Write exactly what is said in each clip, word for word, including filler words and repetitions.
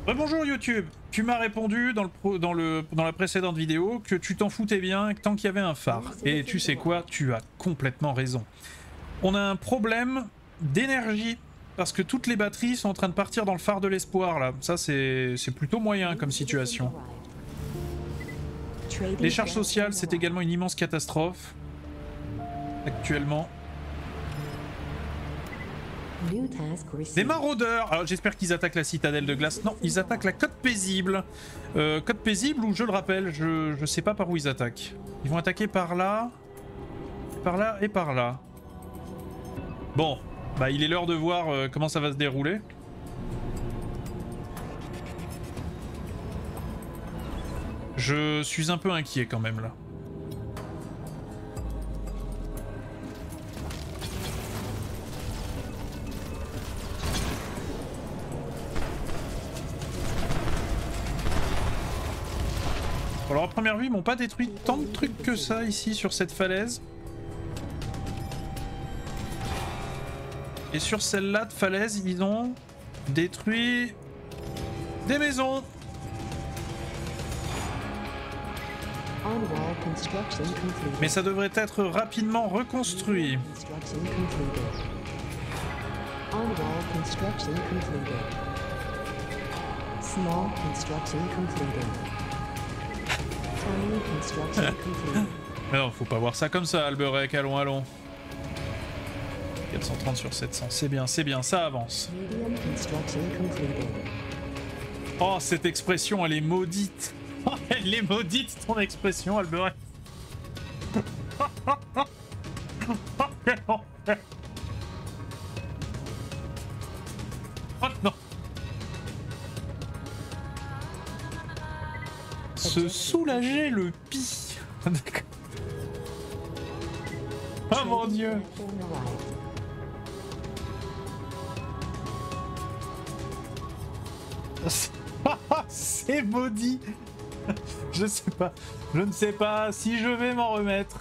Bonjour YouTube, tu m'as répondu dans, le pro, dans, le, dans la précédente vidéo que tu t'en foutais bien tant qu'il y avait un phare. Et tu sais quoi, tu as complètement raison. On a un problème d'énergie parce que toutes les batteries sont en train de partir dans le phare de l'espoir là. Ça c'est plutôt moyen comme situation. Les charges sociales c'est également une immense catastrophe actuellement. Des maraudeurs. Alors j'espère qu'ils attaquent la citadelle de glace. Non, ils attaquent la côte paisible. Euh, côte paisible où je le rappelle, je, je sais pas par où ils attaquent. Ils vont attaquer par là, par là et par là. Bon, bah il est l'heure de voir euh, comment ça va se dérouler. Je suis un peu inquiet quand même là. Alors à première vue, ils m'ont pas détruit tant de trucs que ça ici sur cette falaise. Et sur celle-là de falaise, ils ont détruit des maisons. Mais ça devrait être rapidement reconstruit. Mais non, faut pas voir ça comme ça, Alberec, allons, allons. quatre cent trente sur sept cents, c'est bien, c'est bien, ça avance. Oh, cette expression, elle est maudite. Elle est maudite, ton expression, Alberec. Oh non. Se soulager le pis. Oh mon dieu. C'est maudit. Je sais pas. Je ne sais pas si je vais m'en remettre.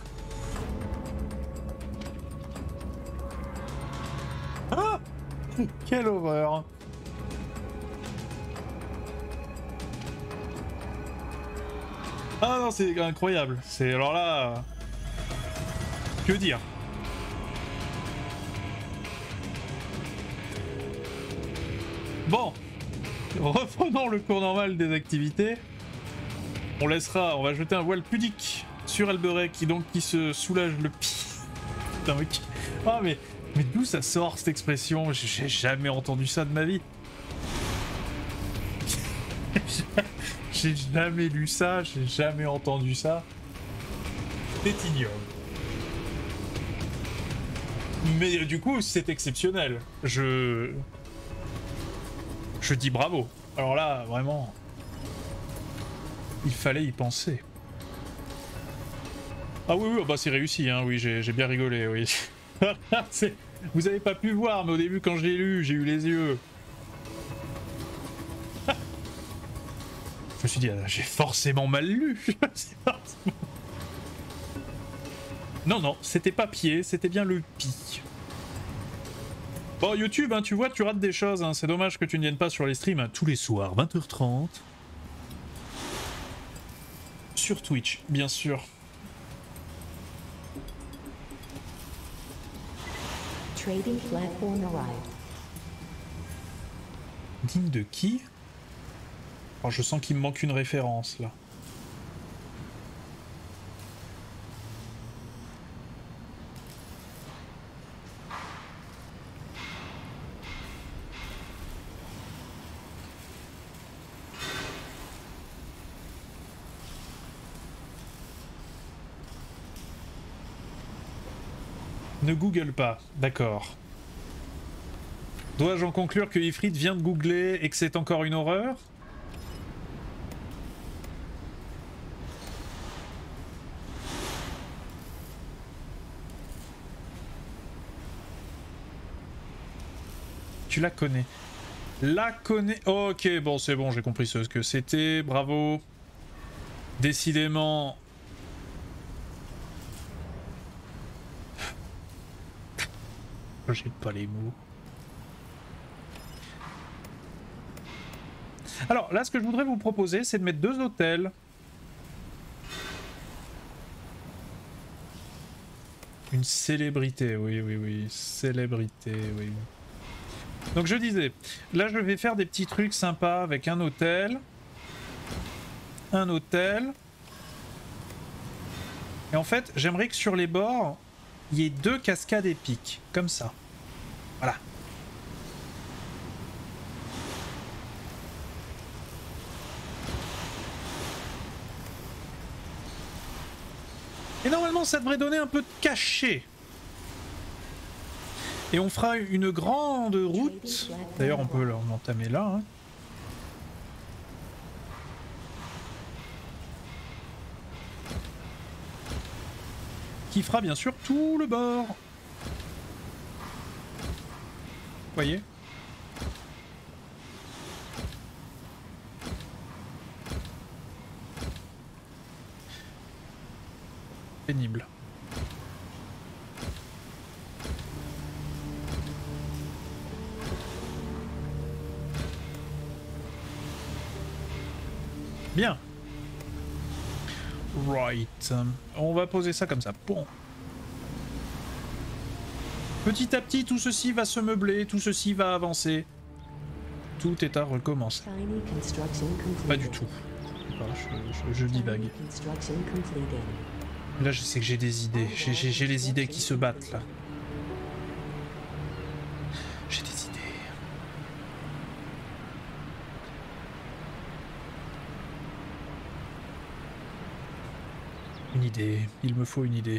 Ah, quelle horreur. Ah non, c'est incroyable. C'est alors là. Que dire? Bon, reprenons le cours normal des activités. On laissera, on va jeter un voile pudique sur Alberec qui donc qui se soulage le pis. Putain, mec. Ah mais, mais d'où ça sort cette expression? J'ai jamais entendu ça de ma vie. J'ai jamais lu ça, j'ai jamais entendu ça. C'est ignoble. Mais du coup, c'est exceptionnel. Je... Je dis bravo. Alors là, vraiment... Il fallait y penser. Ah oui, oui, bah c'est réussi, hein, oui, j'ai bien rigolé, oui. Vous avez pas pu voir, mais au début, quand je l'ai lu, j'ai eu les yeux. Je me suis dit, ah, j'ai forcément mal lu. Non, non, c'était pas pied, c'était bien le pi. Bon, YouTube, hein, tu vois, tu rates des choses. Hein. C'est dommage que tu ne viennes pas sur les streams hein, tous les soirs, vingt heures trente. Sur Twitch, bien sûr. Trading platform arrived. Digne de qui? Alors, je sens qu'il me manque une référence, là. Ne google pas, d'accord. Dois-je en conclure que Ifrit vient de googler et que c'est encore une horreur? Tu la connais. La connais... Oh, ok, bon, c'est bon, j'ai compris ce que c'était. Bravo. Décidément... J'ai pas les mots. Alors là, ce que je voudrais vous proposer, c'est de mettre deux hôtels. Une célébrité, oui, oui, oui. Célébrité, oui. Donc je disais, là je vais faire des petits trucs sympas avec un hôtel. Un hôtel. Et en fait, j'aimerais que sur les bords, il y ait deux cascades épiques. Comme ça. Voilà. Et normalement, ça devrait donner un peu de cachet. Et on fera une grande route. D'ailleurs, on peut l'entamer là. Hein. Qui fera bien sûr tout le bord. Vous voyez ? Pénible. Bien. Right. On va poser ça comme ça. Bon. Petit à petit, tout ceci va se meubler, tout ceci va avancer. Tout est à recommencer. Pas du tout. Je, je, je divague. Là, je sais que j'ai des idées. J'ai les idées qui se battent, là. J'ai des idées. Une idée. Il me faut une idée.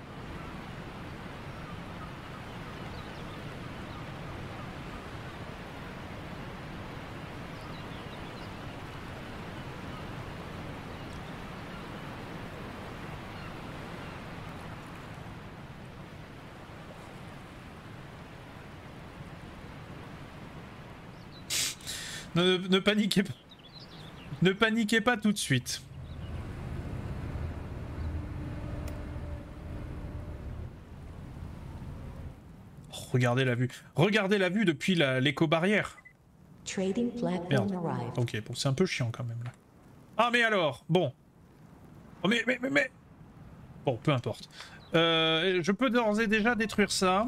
Ne, ne paniquez pas. Ne paniquez pas tout de suite. Oh, regardez la vue. Regardez la vue depuis l'éco-barrière. Merde. Ok, bon, c'est un peu chiant quand même là. Ah mais alors, bon. Oh, mais, mais, mais, mais... Bon, peu importe. Euh, je peux d'ores et déjà détruire ça.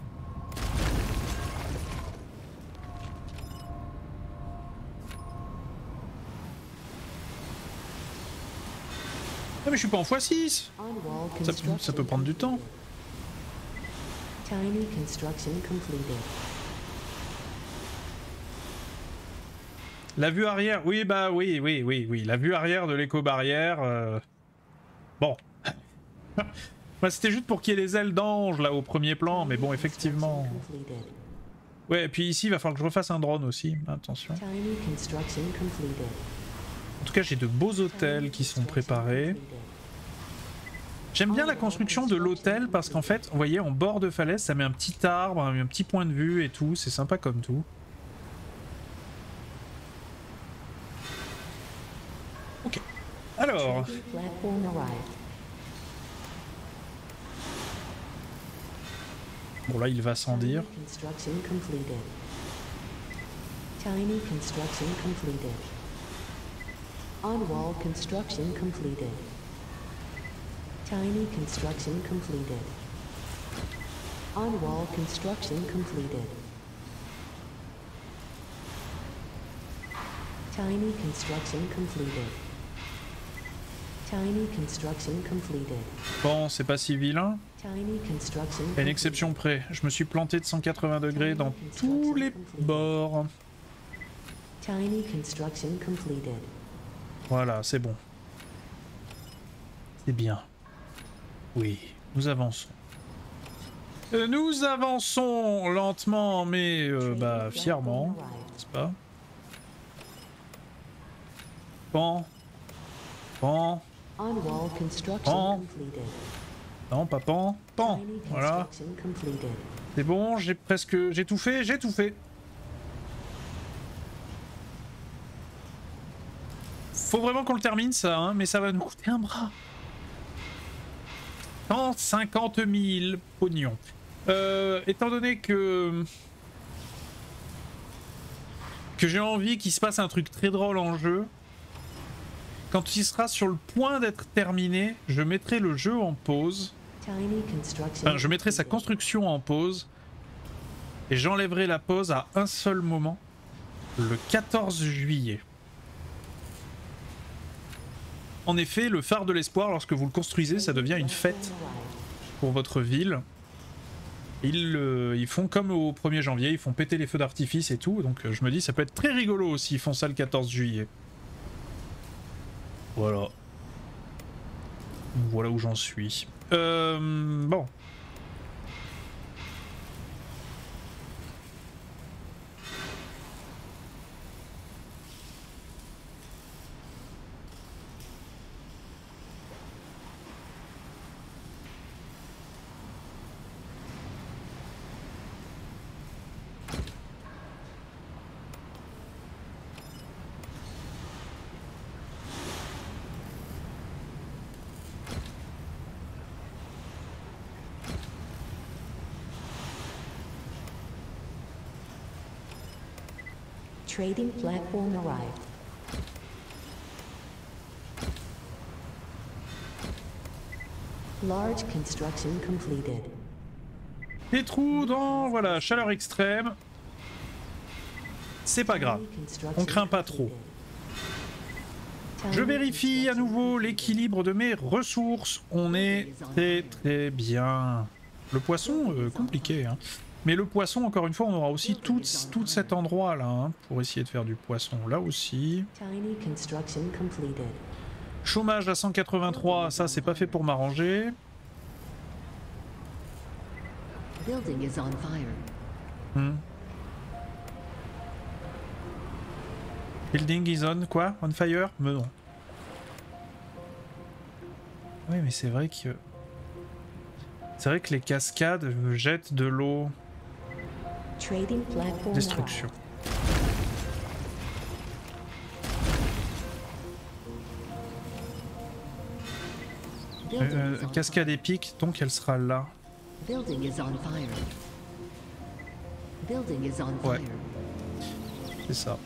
Ah mais je suis pas en fois six. Ça, ça peut prendre du temps. La vue arrière, oui bah oui, oui, oui, oui. La vue arrière de l'éco-barrière... Euh... Bon. Bah, c'était juste pour qu'il y ait les ailes d'ange là au premier plan, mais bon effectivement... Ouais, et puis ici il va falloir que je refasse un drone aussi, attention. En tout cas j'ai de beaux hôtels qui sont préparés. J'aime bien la construction de l'hôtel parce qu'en fait, vous voyez, en bord de falaise, ça met un petit arbre, un petit point de vue et tout, c'est sympa comme tout. Ok, alors... Bon là il va sans dire. Tiny construction completed. On-wall construction completed. Tiny construction completed. On-wall construction completed. Tiny construction completed. Tiny construction completed. Bon, c'est pas si vilain. Tiny construction. À une exception près, je me suis planté de cent quatre-vingts degrés dans tous les bords. Tiny construction completed. Voilà, c'est bon. C'est bien. Oui, nous avançons. Euh, nous avançons lentement, mais euh, bah, fièrement, n'est-ce pas? Pan. Pan. Pan. Non, pas pan. Pan. Voilà. C'est bon, j'ai presque... J'ai tout fait, j'ai tout fait. Faut vraiment qu'on le termine ça, hein, mais ça va nous coûter un bras. cent cinquante mille pognons. Euh, étant donné que... que j'ai envie qu'il se passe un truc très drôle en jeu. Quand il sera sur le point d'être terminé, je mettrai le jeu en pause. Enfin, je mettrai sa construction en pause. Et j'enlèverai la pause à un seul moment, le quatorze juillet. En effet, le phare de l'espoir, lorsque vous le construisez, ça devient une fête pour votre ville. Ils, euh, ils font comme au premier janvier, ils font péter les feux d'artifice et tout. Donc je me dis, ça peut être très rigolo s'ils font ça le quatorze juillet. Voilà. Voilà où j'en suis. Euh, bon. Trading platform arrived. Large construction completed. Des trous dans, voilà, chaleur extrême. C'est pas grave, on craint pas trop. Je vérifie à nouveau l'équilibre de mes ressources. On est très très bien. Le poisson, euh, compliqué, hein. Mais le poisson, encore une fois, on aura aussi tout, tout cet endroit là, hein, pour essayer de faire du poisson. Là aussi. Chômage à cent quatre-vingt-trois, ça c'est pas fait pour m'arranger. Hmm. Building is on quoi? On fire? Mais non. Oui mais c'est vrai que... C'est vrai que les cascades jettent de l'eau. Destruction. Euh, cascade épique, donc elle sera là. Ouais. C'est ça.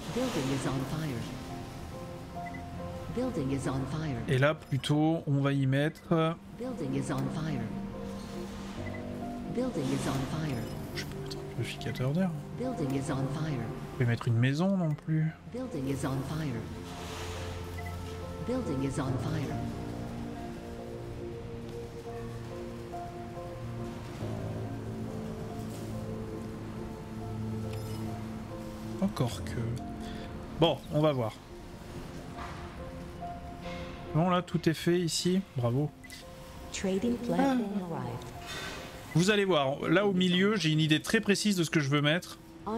Et là plutôt on va y mettre... Je peux mettre un purificateur d'air. Je peux mettre une maison non plus. Encore que... Bon, on va voir. Bon là, tout est fait ici. Bravo. Ah. Vous allez voir, là au milieu, j'ai une idée très précise de ce que je veux mettre.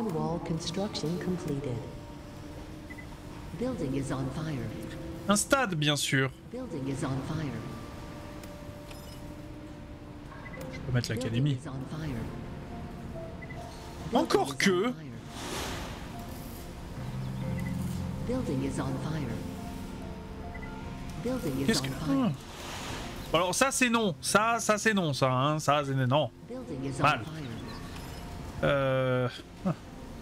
Un stade, bien sûr. Je peux mettre l'académie. Encore que... Qu'est-ce que... Ah. Alors ça c'est non, ça, ça c'est non, ça, hein, ça c'est non. Mal. Euh... Ah.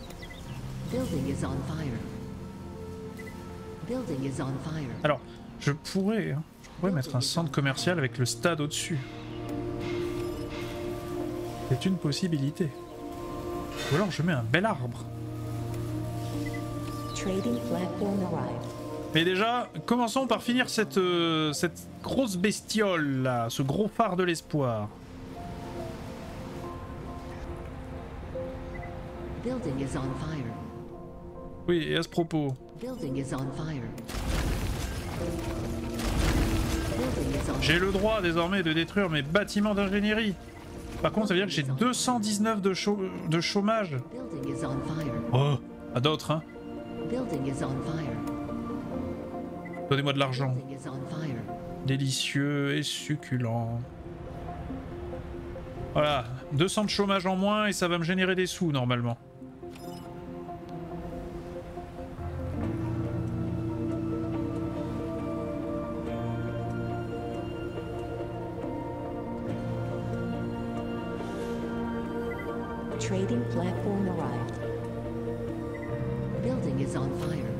Alors, je pourrais, hein, je pourrais mettre un centre commercial avec le stade au-dessus. C'est une possibilité. Ou alors je mets un bel arbre. Mais déjà, commençons par finir cette, euh, cette grosse bestiole là, ce gros phare de l'espoir. Oui, et à ce propos. J'ai le droit désormais de détruire mes bâtiments d'ingénierie. Par contre, ça veut dire que j'ai deux cent dix-neuf de, chau de chômage. Oh, à d'autres, hein. Donnez-moi de l'argent. Délicieux et succulent. Voilà, deux cents de chômage en moins et ça va me générer des sous normalement. Building is on fire.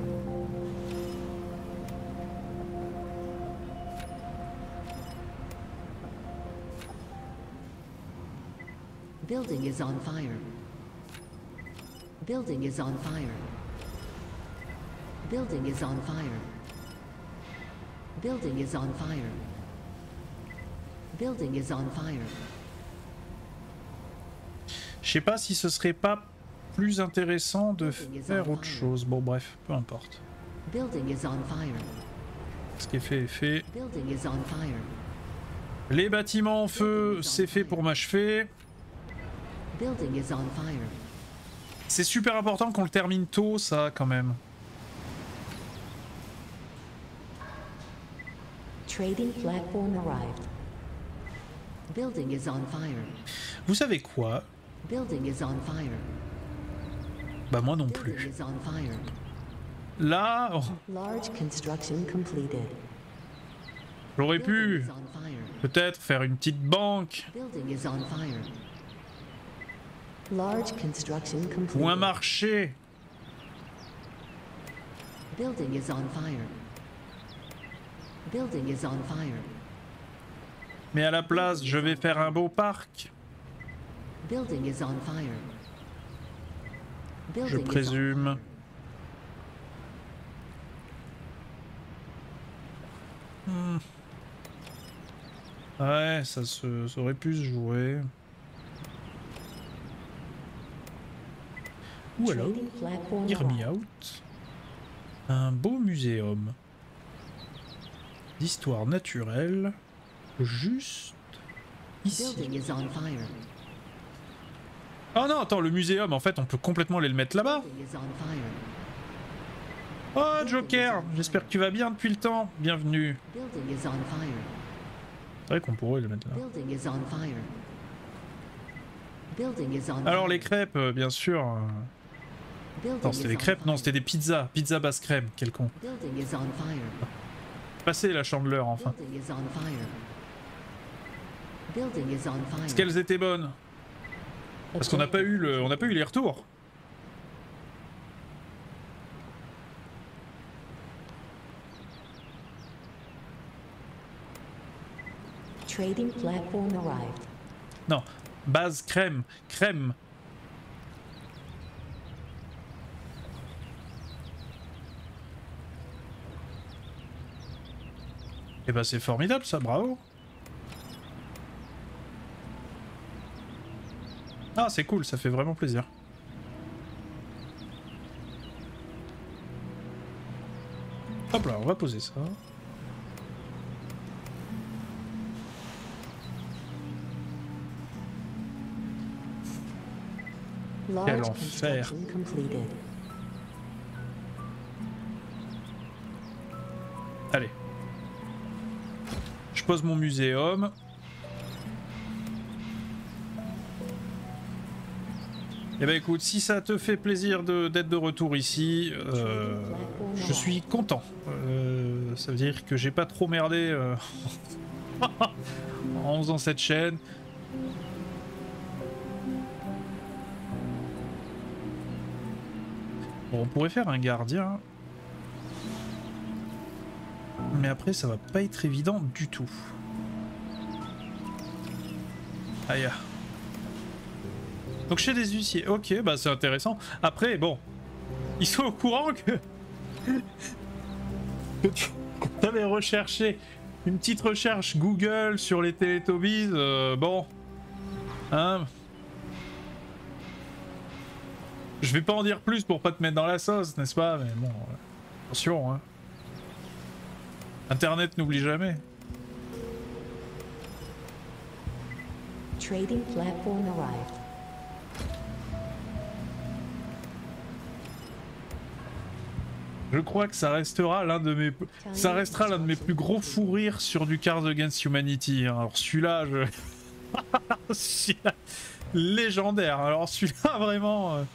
Building is on fire. Building is on fire. Building is on fire. Building is on fire. Building is on fire. Je sais pas si ce serait pas plus intéressant de faire autre chose. Bon bref, peu importe. Building is on fire. Ce qui est fait est fait. Building is on fire. Les bâtiments en feu, c'est fait pour m'achever. Building is on fire. C'est super important qu'on le termine tôt, ça, quand même. Trading platform arrived. Building is on fire. Vous savez quoi? Building is on fire. Bah moi non Building plus. is on fire. Là, oh, Large construction completed. j'aurais Building pu is on fire. peut-être faire une petite banque Building is on fire. Large construction completed. ou un marché. Building is on fire. Building is on fire. Mais à la place, je vais faire un beau parc. Building is on fire. Je Building is on présume. Hmm. Ouais, ça, se, ça aurait pu se jouer. Ou alors, Trading platform hear me arrived. out. Un beau muséum d'histoire naturelle, juste ici. Building is on fire. Oh non, attends, le muséum, en fait, on peut complètement aller le mettre là-bas. Building is on fire. Oh, Joker, j'espère que tu vas bien depuis le temps. Bienvenue. Building is on fire. C'est vrai qu'on pourrait le mettre là. Building is on fire. Building is on Alors, fire. les crêpes, euh, bien sûr. euh, Building Non, c'était is des on crêpes, non, fire. c'était des pizzas. Pizza basse crème, quel con. Building is on fire. Passez la chandeleur, enfin. Building is on fire. Building is on fire. Est-ce qu'elles étaient bonnes? Parce qu'on n'a pas eu le, on n'a pas eu les retours. Trading platform arrived. Non, base crème, crème. Et bah c'est formidable ça, bravo. Ah c'est cool, ça fait vraiment plaisir. Hop là, on va poser ça. Large enfer. construction completed. Allez. Je pose mon muséum. Eh ben écoute, si ça te fait plaisir de- d'être de retour ici, euh, je suis content. Euh, ça veut dire que j'ai pas trop merdé euh, en faisant cette chaîne. Bon, on pourrait faire un gardien. Mais après, ça va pas être évident du tout. Aïe. Donc chez des huissiers, ok, bah c'est intéressant. Après, bon, ils sont au courant que... que tu avais recherché une petite recherche Google sur les Teletubbies, euh, bon... Hein... Je vais pas en dire plus pour pas te mettre dans la sauce, n'est-ce pas? Mais bon, euh, attention, hein. Internet n'oublie jamais. Trading platform arrived. Je crois que ça restera l'un de mes, ça restera l'un de mes plus gros fous rires sur du Cards Against Humanity. Alors celui-là, je, celui-là, légendaire. Alors celui-là vraiment, euh...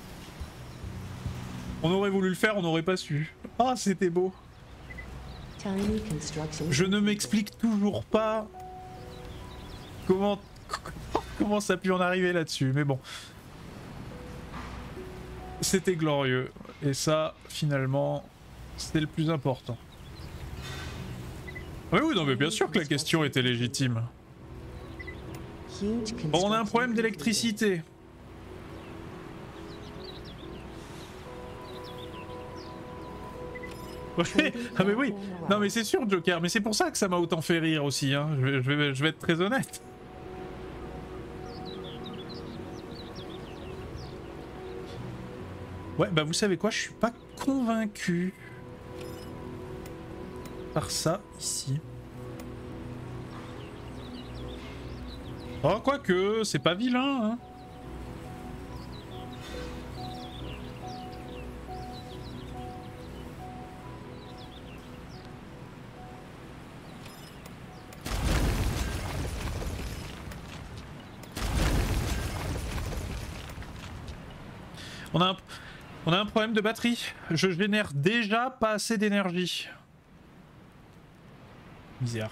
on aurait voulu le faire, on n'aurait pas su. Ah, c'était beau. Tiny construction. Je ne m'explique toujours pas comment, comment ça a pu en arriver là-dessus, mais bon, c'était glorieux. et ça, finalement, c'est le plus important. Oui, oui, non, mais bien sûr que la question était légitime. Bon, on a un problème d'électricité. Ouais, ah mais oui, non mais c'est sûr Joker, mais c'est pour ça que ça m'a autant fait rire aussi, hein. je, vais, je, vais, je vais être très honnête. Ouais, bah vous savez quoi, je suis pas convaincu par ça ici. Oh, quoique, c'est pas vilain, hein. On a, un, on a un problème de batterie. Je génère déjà pas assez d'énergie. Misère.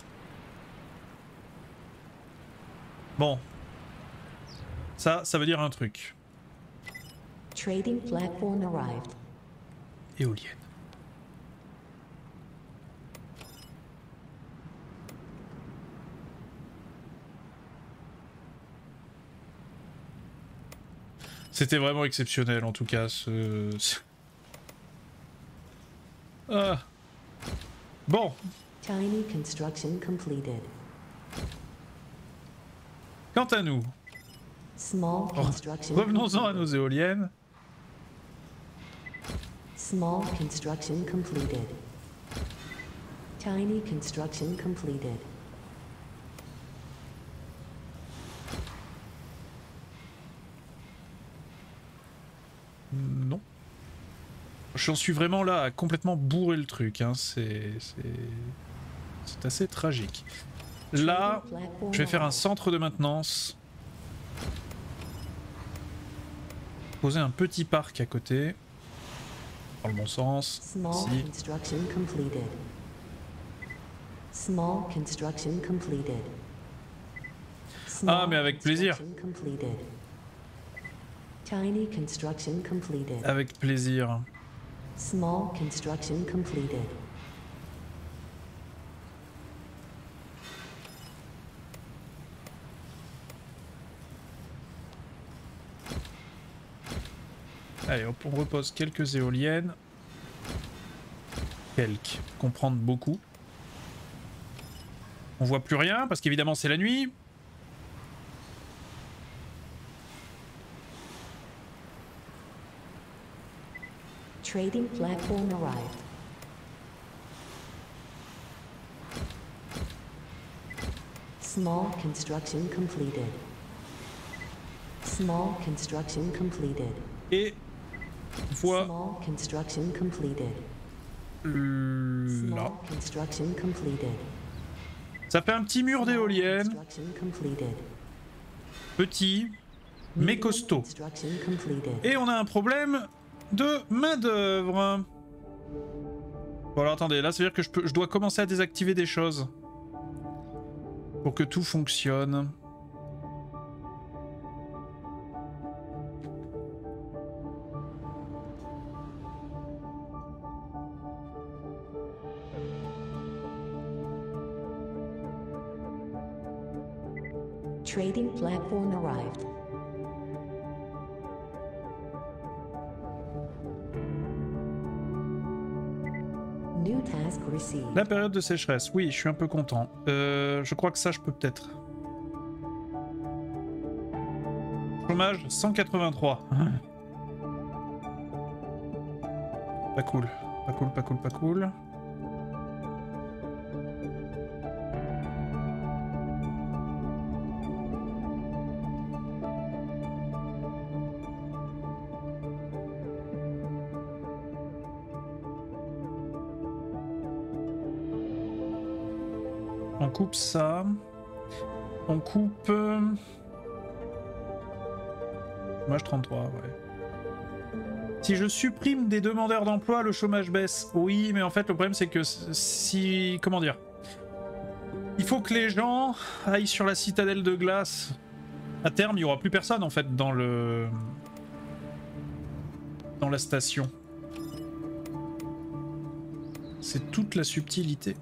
Bon. Ça, ça veut dire un truc. Trading platform arrived. Éolienne. C'était vraiment exceptionnel en tout cas ce... Ah. Bon. Tiny construction completed. Quant à nous, Small construction revenons-en à nos éoliennes. Small construction completed. Tiny construction completed. Non. J'en suis vraiment là à complètement bourrer le truc, hein. C'est... C'est assez tragique. Là, je vais faire un centre de maintenance. Poser un petit parc à côté. Dans le bon sens. Small Ici. construction completed. Small construction completed. Ah, mais avec plaisir. Completed. Tiny construction completed. Avec plaisir. Small construction completed. Allez, hop, on repose quelques éoliennes. Quelques. Comprendre beaucoup. On voit plus rien parce qu'évidemment c'est la nuit. Trading platform arrived. Small construction completed. Small construction completed. Et voit Small construction completed. là. Small construction completed. Ça fait un petit mur d'éoliennes. Construction completed. Petit, mais costaud. Construction completed. Et on a un problème de main d'œuvre. Bon alors attendez, là ça veut dire que je, peux, je dois commencer à désactiver des choses. Pour que tout fonctionne. Trading platform arrived. New task received. La période de sécheresse, oui, je suis un peu content. Euh, je crois que ça, je peux peut-être. Chômage cent quatre-vingt-trois. Pas cool, pas cool, pas cool, pas cool. On coupe ça. On coupe... Euh... Chômage trente-trois, ouais. Si je supprime des demandeurs d'emploi, le chômage baisse. Oui, mais en fait, le problème, c'est que si... Comment dire? Il faut que les gens aillent sur la citadelle de glace. À terme, il n'y aura plus personne, en fait, dans le... Dans la station. C'est toute la subtilité.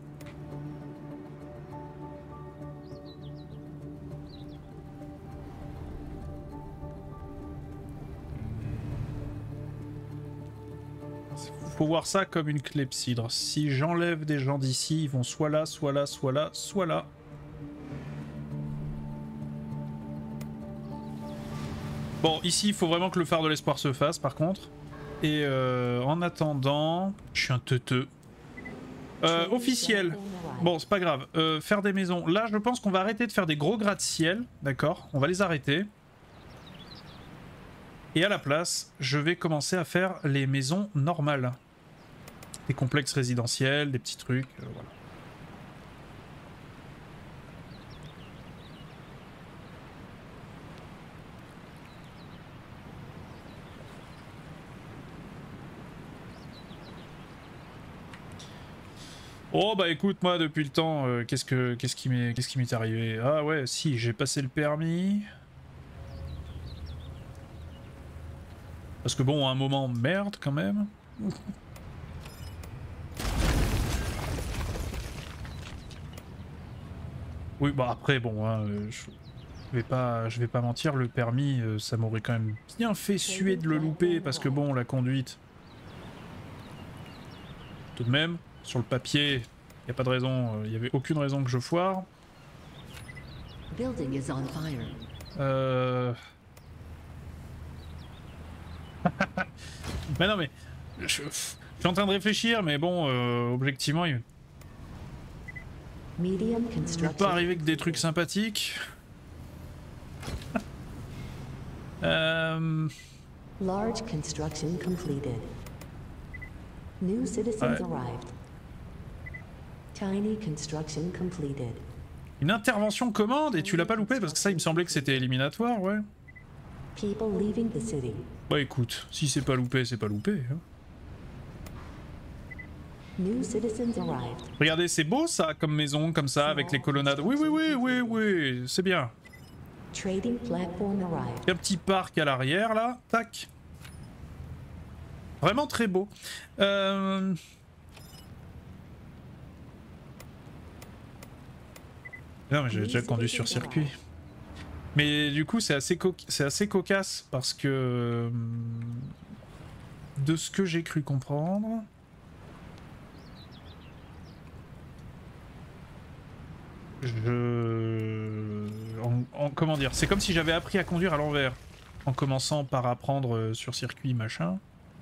Faut voir ça comme une clepsydre. Si j'enlève des gens d'ici, ils vont soit là, soit là, soit là, soit là. Bon, ici, il faut vraiment que le phare de l'espoir se fasse, par contre. Et euh, en attendant... Je suis un teuteux. Euh, officiel. Bon, c'est pas grave. Euh, faire des maisons. Là, je pense qu'on va arrêter de faire des gros gratte-ciel. D'accord? On va les arrêter. Et à la place, je vais commencer à faire les maisons normales. Des complexes résidentiels, des petits trucs, euh, voilà. Oh bah écoute, moi depuis le temps, euh, qu'est-ce que qu'est-ce qui m'est qu'est-ce qui m'est arrivé? Ah ouais, si, j'ai passé le permis. Parce que bon, à un moment, merde quand même. Oui, bah après, bon, hein, je vais pas, je vais pas mentir, le permis, euh, ça m'aurait quand même bien fait suer de le louper, parce que bon, la conduite... Tout de même, sur le papier, il n'y a pas de raison, il euh, n'y avait aucune raison que je foire. Euh... mais non mais, je, je suis en train de réfléchir, mais bon, euh, objectivement, il ne peut pas arriver que des trucs sympathiques. euh... Large construction completed. New citizens ouais. arrived. Tiny construction completed. Une intervention commande et tu l'as pas loupé parce que ça il me semblait que c'était éliminatoire, ouais. People leaving the city. Bah écoute, si c'est pas loupé, c'est pas loupé. Hein. New citizens arrived. Regardez, c'est beau ça comme maison, comme ça, avec les colonnades. Oui, oui, oui, oui, oui, c'est bien. Trading platform arrived. Un petit parc à l'arrière là, tac. Vraiment très beau. Euh... Non mais j'ai déjà conduit sur circuit. Mais du coup c'est assez, co c'est assez cocasse parce que... De ce que j'ai cru comprendre... Je... En, en, comment dire? C'est comme si j'avais appris à conduire à l'envers. En commençant par apprendre sur circuit machin.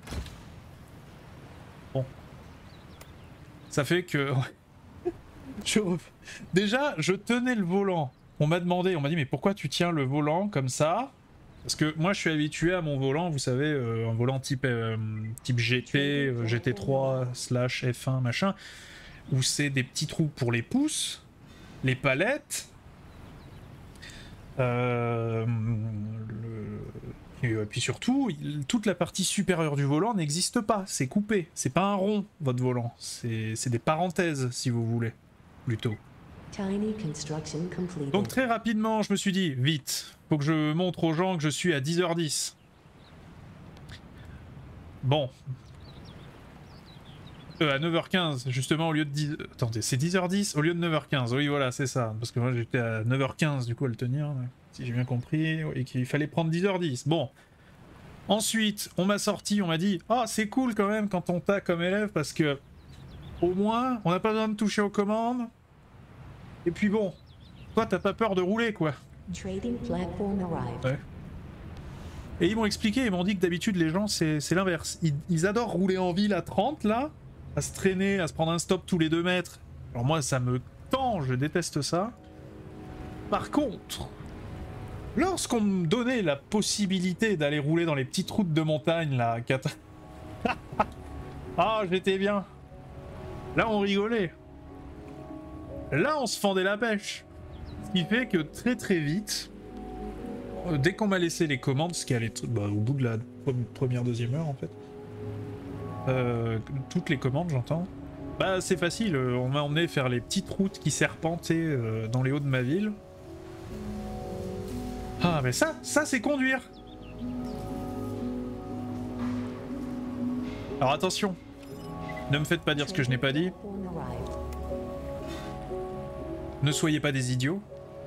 Bon. Ça fait que... je... Déjà, je tenais le volant. On m'a demandé, on m'a dit mais pourquoi tu tiens le volant comme ça? Parce que moi je suis habitué à mon volant, vous savez, euh, un volant type, euh, type G T, euh, G T trois, slash F un, machin, où c'est des petits trous pour les pouces, les palettes, euh, le... et puis surtout, toute la partie supérieure du volant n'existe pas, c'est coupé, c'est pas un rond votre volant, c'est des parenthèses si vous voulez, plutôt. Tiny construction completed. Donc très rapidement, je me suis dit, vite, faut que je montre aux gens que je suis à dix heures dix. Bon. Euh, à neuf heures quinze, justement, au lieu de dix... Attendez, c'est dix heures dix au lieu de neuf heures quinze. Oui, voilà, c'est ça. Parce que moi, j'étais à neuf heures quinze, du coup, à le tenir, si j'ai bien compris, et qu'il fallait prendre dix heures dix. Bon. Ensuite, on m'a sorti, on m'a dit, ah, oh, c'est cool quand même quand on t'a comme élève, parce que, au moins, on n'a pas besoin de toucher aux commandes. Et puis bon, toi t'as pas peur de rouler quoi. Trading platform arrived. Ouais. Et ils m'ont expliqué, ils m'ont dit que d'habitude les gens c'est l'inverse. Ils, ils adorent rouler en ville à trente là, à se traîner, à se prendre un stop tous les deux mètres. Alors moi ça me tend, je déteste ça. Par contre, lorsqu'on me donnait la possibilité d'aller rouler dans les petites routes de montagne là, ah j'étais bien. Là on rigolait. Là, on se fendait la pêche. Ce qui fait que très très vite, euh, dès qu'on m'a laissé les commandes, ce qui allait bah, au bout de la première, deuxième heure en fait, euh, toutes les commandes j'entends, bah c'est facile, on m'a emmené faire les petites routes qui serpentaient euh, dans les hauts de ma ville. Ah mais ça, ça c'est conduire. Alors attention, Ne me faites pas dire ce que je n'ai pas dit. Ne soyez pas des idiots.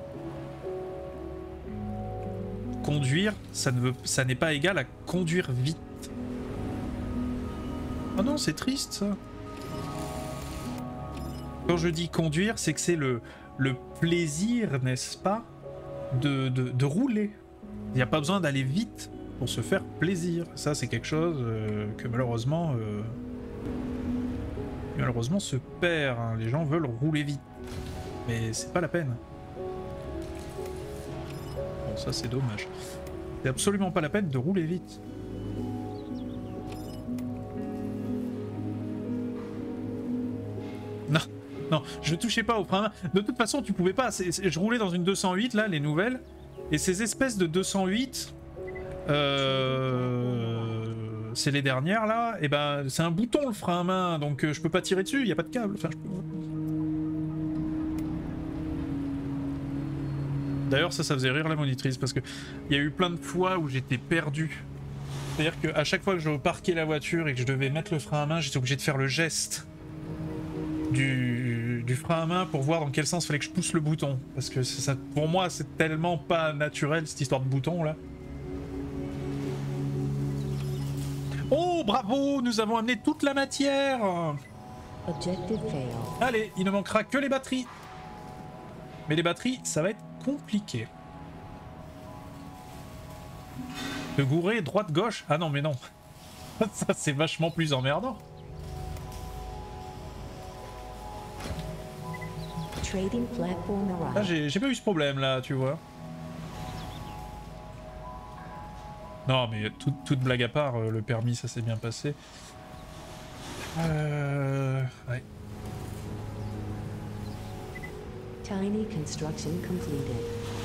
Conduire, ça ne veut, ça n'est pas égal à conduire vite. Oh non, c'est triste ça. Quand je dis conduire, c'est que c'est le, le plaisir, n'est-ce pas, de, de, de rouler. Il n'y a pas besoin d'aller vite pour se faire plaisir. Ça, c'est quelque chose euh, que malheureusement, euh, malheureusement se perd. Hein. Les gens veulent rouler vite, mais c'est pas la peine. Bon, ça c'est dommage. C'est absolument pas la peine de rouler vite. Non, non, je touchais pas au frein à main. De toute façon, tu pouvais pas. C'est, c'est, je roulais dans une deux cent huit là, les nouvelles, et ces espèces de deux cent huit. Euh, c'est les dernières là, et ben c'est un bouton le frein à main, donc euh, je peux pas tirer dessus, il y a pas de câble. Enfin, je peux... D'ailleurs ça, ça faisait rire la monitrice parce que il y a eu plein de fois où j'étais perdu. C'est-à-dire qu'à chaque fois que je parquais la voiture et que je devais mettre le frein à main, j'étais obligé de faire le geste du, du frein à main pour voir dans quel sens il fallait que je pousse le bouton. Parce que ça, pour moi c'est tellement pas naturel cette histoire de bouton là. Oh, bravo, nous avons amené toute la matière. Allez, il ne manquera que les batteries. Mais les batteries, ça va être compliqué. De gourer droite-gauche? Ah non, mais non. Ça, c'est vachement plus emmerdant. Ah, j'ai j'ai pas eu ce problème là, tu vois. Non, mais tout, toute blague à part, le permis, ça s'est bien passé. Euh... Ouais. Tiny construction completed.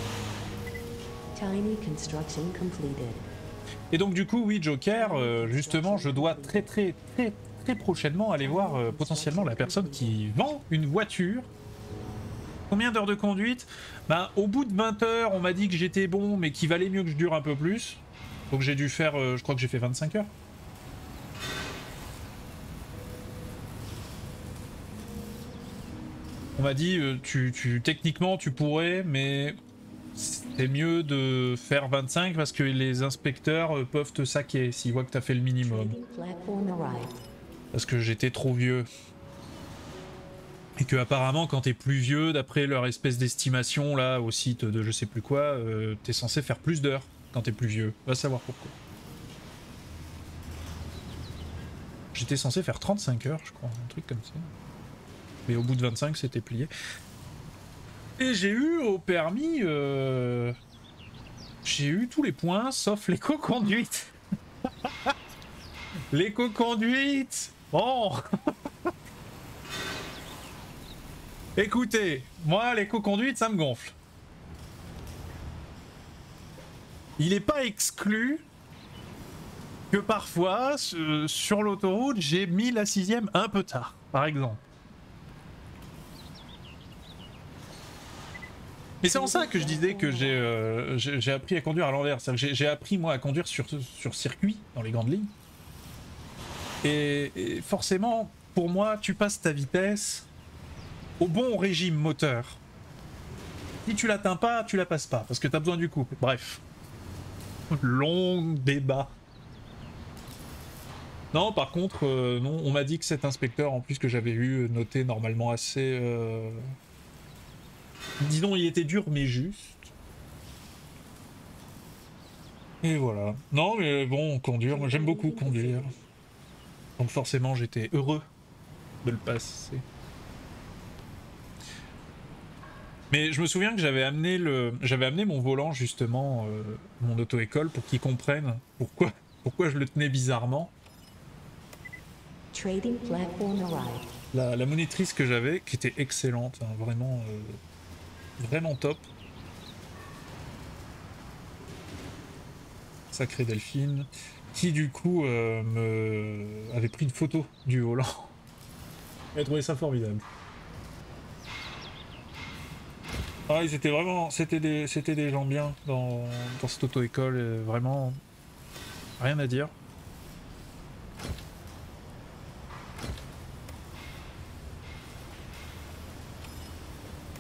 Tiny construction completed. Et donc du coup, oui, Joker, euh, justement, je dois très très très très prochainement aller voir euh, potentiellement la personne qui vend une voiture. Combien d'heures de conduite? Ben, au bout de vingt heures, on m'a dit que j'étais bon, mais qu'il valait mieux que je dure un peu plus. Donc j'ai dû faire, euh, je crois que j'ai fait vingt-cinq heures. On m'a dit, euh, tu, tu, techniquement tu pourrais, mais c'est mieux de faire vingt-cinq parce que les inspecteurs euh, peuvent te saquer s'ils voient que tu as fait le minimum. Parce que j'étais trop vieux. Et que apparemment quand t'es plus vieux, d'après leur espèce d'estimation là au site de je sais plus quoi, euh, t'es censé faire plus d'heures. Quand t'es plus vieux, va savoir pourquoi. J'étais censé faire trente-cinq heures, je crois, un truc comme ça. Mais au bout de vingt-cinq, c'était plié. Et j'ai eu au permis... Euh... J'ai eu tous les points, sauf l'éco-conduite. L'éco-conduite. Bon. Écoutez, moi, l'éco-conduite, ça me gonfle. Il n'est pas exclu que parfois, euh, sur l'autoroute, j'ai mis la sixième un peu tard, par exemple. Et c'est en ça que je disais que j'ai euh, j'ai appris à conduire à l'envers. J'ai appris, moi, à conduire sur, sur circuit, dans les grandes lignes. Et, et forcément, pour moi, tu passes ta vitesse au bon régime moteur. Si tu l'atteins pas, tu la passes pas, parce que tu as besoin du couple. Bref. Long débat. Non, par contre, euh, non, on m'a dit que cet inspecteur, en plus que j'avais eu, noté normalement assez... Euh... Disons, il était dur, mais juste. Et voilà. Non, mais bon, conduire, moi j'aime beaucoup conduire. Donc forcément, j'étais heureux de le passer. Mais je me souviens que j'avais amené le, j'avais amené mon volant justement, euh, mon auto-école, pour qu'ils comprennent pourquoi, pourquoi je le tenais bizarrement. Trading platform arrived. La, la monitrice que j'avais, qui était excellente, hein, vraiment, euh, vraiment top. Sacrée Delphine, qui du coup euh, me avait pris une photo du volant. Elle a trouvé ça formidable. Ah, ils étaient vraiment, c'était des, c'était des gens bien dans, dans cette auto-école, euh, vraiment rien à dire.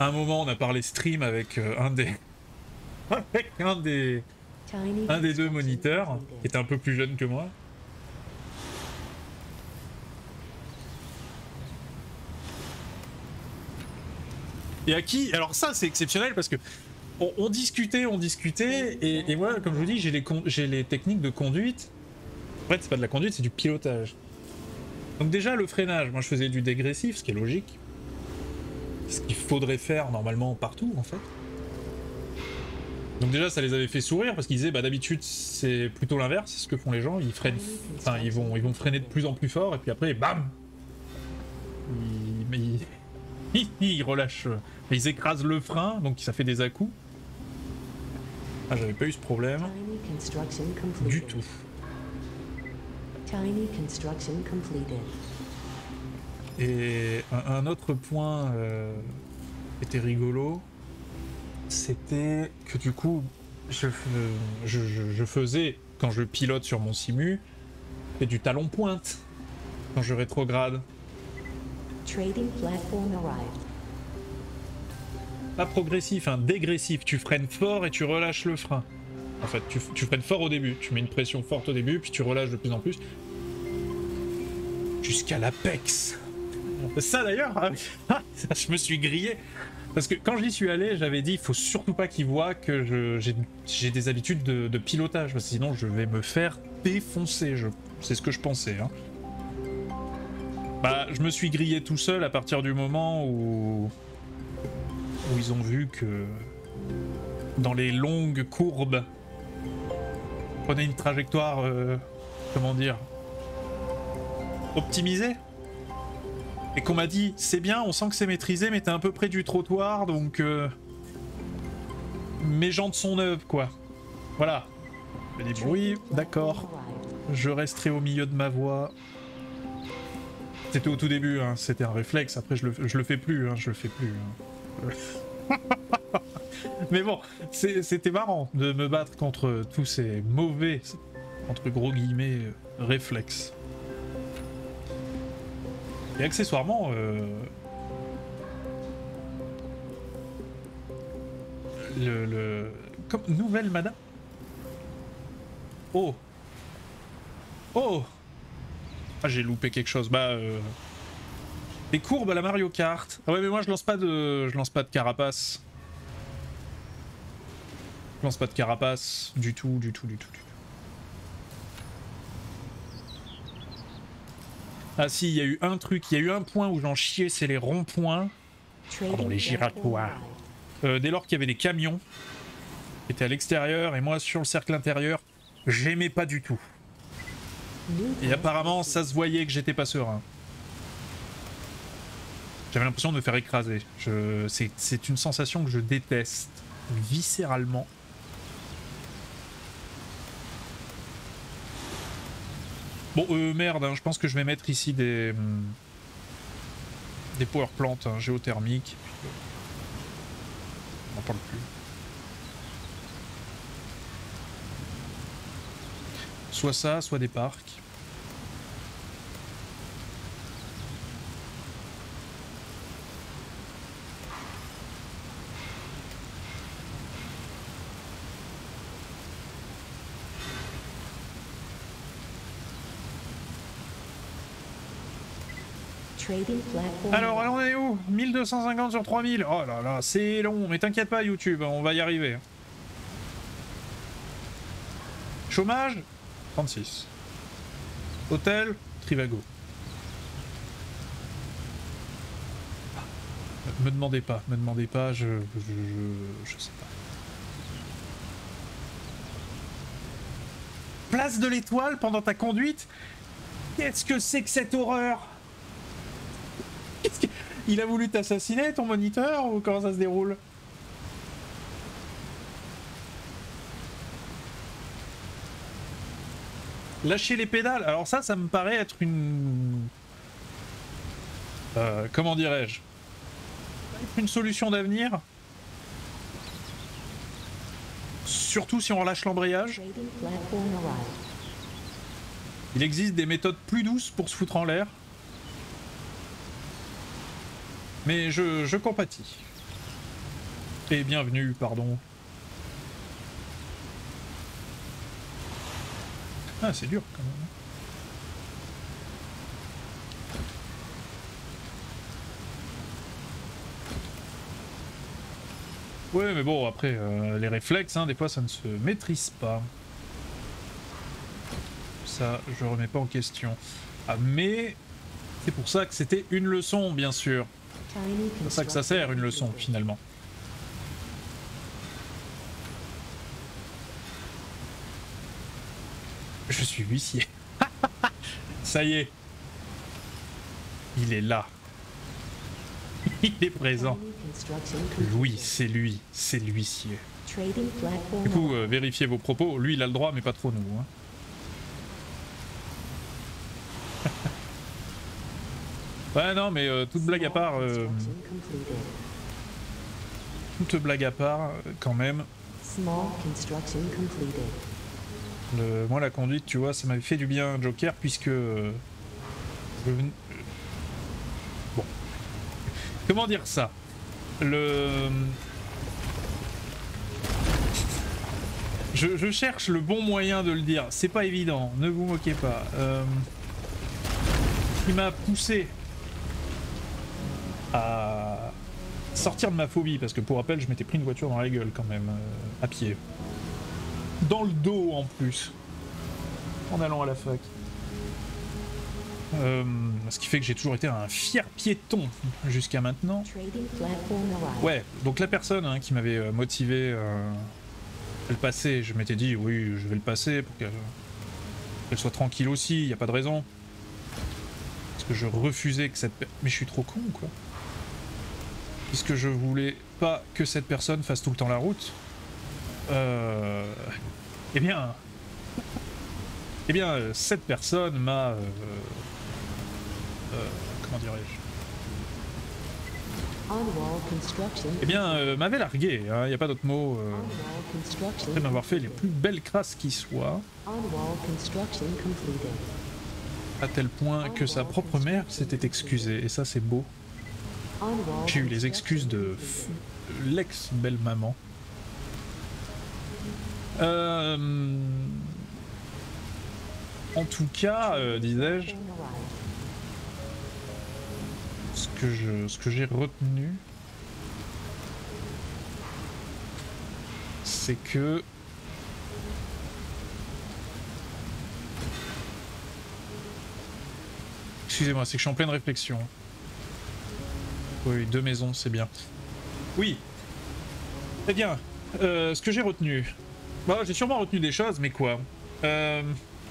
À un moment, on a parlé stream avec euh, un des... avec un des... Tiny un des deux construction moniteurs, qui completed. était un peu plus jeune que moi. Et à qui... Alors ça, c'est exceptionnel parce que on, on discutait, on discutait, et, et moi, comme je vous dis, j'ai les, con- j'ai les techniques de conduite. En fait, c'est pas de la conduite, c'est du pilotage. Donc déjà, le freinage, moi je faisais du dégressif, ce qui est logique. Ce qu'il faudrait faire normalement partout, en fait. Donc déjà, ça les avait fait sourire parce qu'ils disaient, bah d'habitude, c'est plutôt l'inverse, c'est ce que font les gens, ils freinent, enfin, ils vont, ils vont freiner de plus en plus fort, et puis après, bam, ils, mais ils, ils relâchent, ils écrasent le frein, donc ça fait des à-coups. Ah, j'avais pas eu ce problème Tiny construction completed. du tout. Tiny construction completed. Et un, un autre point euh, était rigolo, c'était que du coup, je, je, je, je faisais, quand je pilote sur mon simu, et du talon pointe quand je rétrograde. Trading platform arrived. Pas progressif, hein, dégressif. Tu freines fort et tu relâches le frein. En fait, tu, tu freines fort au début, tu mets une pression forte au début, puis tu relâches de plus en plus. Jusqu'à l'apex. Ça d'ailleurs, ça, je me suis grillé. Parce que quand j'y suis allé, j'avais dit, il faut surtout pas qu'ils voient que je- j'ai j'ai des habitudes de, de pilotage, parce que sinon je vais me faire défoncer. Je- C'est ce que je pensais. Hein. Bah, je me suis grillé tout seul à partir du moment où, où ils ont vu que dans les longues courbes, prenez une trajectoire, euh, comment dire, optimisée. Et qu'on m'a dit, c'est bien, on sent que c'est maîtrisé, mais t'es un peu près du trottoir, donc euh, mes jantes sont neuves, quoi. Voilà. Je dis, oui, d'accord, je resterai au milieu de ma voie. C'était au tout début, hein, c'était un réflexe, après je le, je le fais plus, hein, je le fais plus. Hein. Mais bon, c'était marrant de me battre contre tous ces mauvais, entre gros guillemets, réflexes. Et accessoirement, euh, le, le... Comme nouvelle madame. Oh. Oh. Ah, j'ai loupé quelque chose. Bah, euh... des courbes à la Mario Kart. Ah ouais, mais moi je lance pas de, je lance pas de carapace. Je lance pas de carapace du tout, du tout, du tout, du tout. Ah si, il y a eu un truc, il y a eu un point où j'en chiais, c'est les ronds-points. Pardon, les giratoires. Euh, dès lors qu'il y avait des camions qui étaient à l'extérieur et moi sur le cercle intérieur, j'aimais pas du tout. Et apparemment, ça se voyait que j'étais pas serein. J'avais l'impression de me faire écraser. Je... C'est une sensation que je déteste viscéralement. Bon, euh, merde, hein, je pense que je vais mettre ici des... Hum, des power plants hein, géothermiques. On n'en parle plus. Soit ça, soit des parcs. Alors, on est où? mille deux cent cinquante sur trois mille. Oh là là, c'est long. Mais t'inquiète pas, YouTube, on va y arriver. Chômage, trente-six. Hôtel, Trivago. Me demandez pas, me demandez pas, je... je, je, je sais pas. Place de l'Étoile pendant ta conduite? Qu'est-ce que c'est que cette horreur? Il a voulu t'assassiner, ton moniteur, ou comment ça se déroule? Lâcher les pédales, alors ça, ça me paraît être une... Euh, comment dirais-je? Une solution d'avenir. Surtout si on relâche l'embrayage. Il existe des méthodes plus douces pour se foutre en l'air. Mais je, je compatis. Et bienvenue, pardon. Ah, c'est dur quand même. Ouais, mais bon, après, euh, les réflexes, hein, des fois, ça ne se maîtrise pas. Ça, je remets pas en question. Ah, mais c'est pour ça que c'était une leçon, bien sûr. C'est pour ça que ça sert, une leçon, finalement. Je suis huissier. Ça y est. Il est là. Il est présent. Oui, c'est lui. C'est l'huissier. Du coup, euh, vérifiez vos propos. Lui, il a le droit, mais pas trop nous. Hein. Ouais, non, mais euh, toute blague à part... Euh, toute blague à part, quand même... Le, moi, la conduite, tu vois, ça m'avait fait du bien, Joker, puisque... Euh, je, bon. Comment dire ça? Le... Je, je cherche le bon moyen de le dire. C'est pas évident, ne vous moquez pas. Euh, qui m'a poussé à sortir de ma phobie, parce que pour rappel, je m'étais pris une voiture dans la gueule quand même, euh, à pied. Dans le dos en plus, en allant à la fac. Euh, ce qui fait que j'ai toujours été un fier piéton jusqu'à maintenant. Ouais, donc la personne hein, qui m'avait euh, motivé euh, à le passer, je m'étais dit oui, je vais le passer pour qu'elle qu'elle soit tranquille aussi, il n'y a pas de raison. Parce que je refusais que cette... Mais je suis trop con quoi. Puisque je voulais pas que cette personne fasse tout le temps la route. Euh... Eh bien... Eh bien, cette personne m'a... Euh... Euh... Comment dirais-je? Eh bien, euh, m'avait largué, il hein, n'y a pas d'autre mot. Euh... Après m'avoir fait les plus belles crasses qui soient. À tel point que sa propre mère s'était excusée, et ça c'est beau. J'ai eu les excuses de l'ex-belle-maman. Euh... En tout cas, euh, disais-je, ce que je, ce que j'ai retenu, c'est que excusez-moi, c'est que je suis en pleine réflexion. Oui, deux maisons, c'est bien. Oui. Eh bien, euh, ce que j'ai retenu. Bah, j'ai sûrement retenu des choses, mais quoi euh...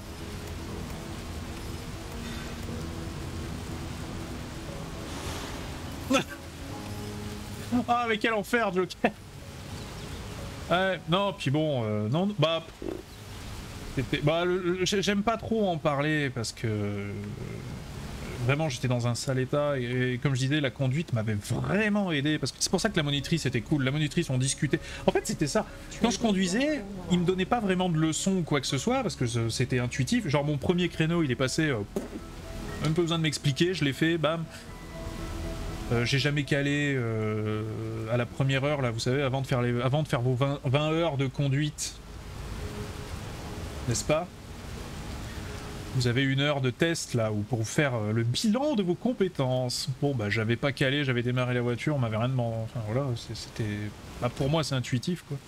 Ah, mais quel enfer, Joker. Ouais, non, puis bon, euh, non, bah... Bah, j'aime pas trop en parler, parce que... Euh, vraiment, j'étais dans un sale état, et, et comme je disais, la conduite m'avait vraiment aidé, parce que c'est pour ça que la monitrice était cool, la monitrice, on discutait... En fait, c'était ça, quand je conduisais, il me donnait pas vraiment de leçons ou quoi que ce soit, parce que c'était intuitif, genre mon premier créneau, il est passé... Euh, même pas besoin de m'expliquer, je l'ai fait, bam. Euh, j'ai jamais calé euh, à la première heure, là, vous savez, avant de faire, les, avant de faire vos vingt, vingt heures de conduite. N'est-ce pas? Vous avez une heure de test, là, où pour vous faire euh, le bilan de vos compétences. Bon, bah, j'avais pas calé, j'avais démarré la voiture, on m'avait rien demandé. Enfin, voilà, c'était... Bah, pour moi, c'est intuitif, quoi.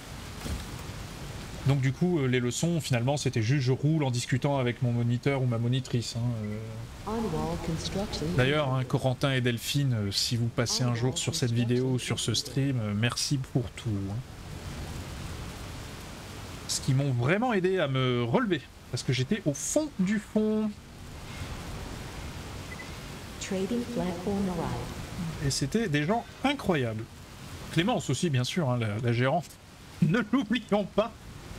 Donc, du coup, euh, les leçons, finalement, c'était juste je roule en discutant avec mon moniteur ou ma monitrice. Hein, euh... D'ailleurs, hein, Corentin et Delphine, euh, si vous passez un jour sur cette vidéo ou sur ce stream, euh, merci pour tout. Hein. Ce qui m'ont vraiment aidé à me relever, parce que j'étais au fond du fond. Et c'était des gens incroyables. Clémence aussi, bien sûr, hein, la, la gérante. Ne l'oublions pas.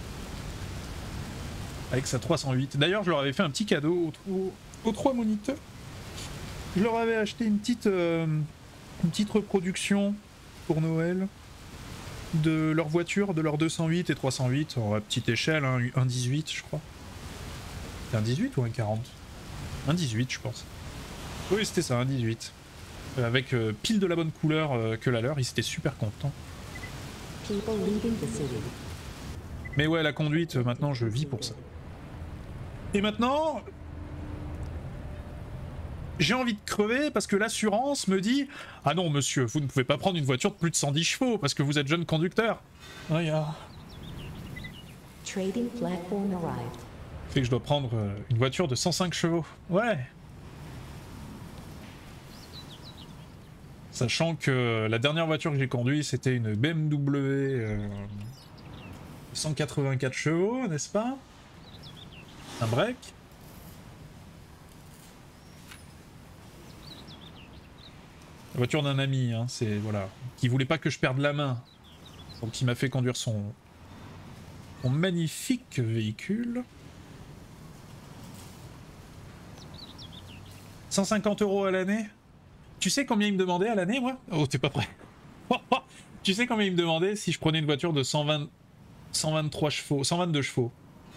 Avec sa trois cent huit. D'ailleurs, je leur avais fait un petit cadeau aux, aux, aux trois moniteurs. Je leur avais acheté une petite, euh, une petite reproduction pour Noël de leur voiture, de leur deux cent huit et trois cent huit, à petite échelle, hein, un dix-huit je crois. C'était un dix-huit ou un quarante? Un dix-huit je pense. Oui c'était ça, un dix-huit. Avec euh, pile de la bonne couleur euh, que la leur, ils étaient super contents. People leaving the city. Mais ouais, la conduite, maintenant je vis pour ça. Et maintenant, j'ai envie de crever parce que l'assurance me dit « Ah non monsieur, vous ne pouvez pas prendre une voiture de plus de cent dix chevaux parce que vous êtes jeune conducteur. » Ah, yeah. Trading platform arrived. Fait que je dois prendre une voiture de cent cinq chevaux. Ouais. Sachant que la dernière voiture que j'ai conduite, c'était une B M W euh, cent quatre-vingt-quatre chevaux, n'est-ce pas? Un break. La voiture d'un ami, hein, c'est voilà, qui voulait pas que je perde la main, donc il m'a fait conduire son, son magnifique véhicule. cent cinquante euros à l'année. Tu sais combien il me demandait à l'année, moi? Oh, t'es pas prêt. Tu sais combien il me demandait si je prenais une voiture de cent vingt, cent vingt-trois chevaux, cent vingt-deux chevaux?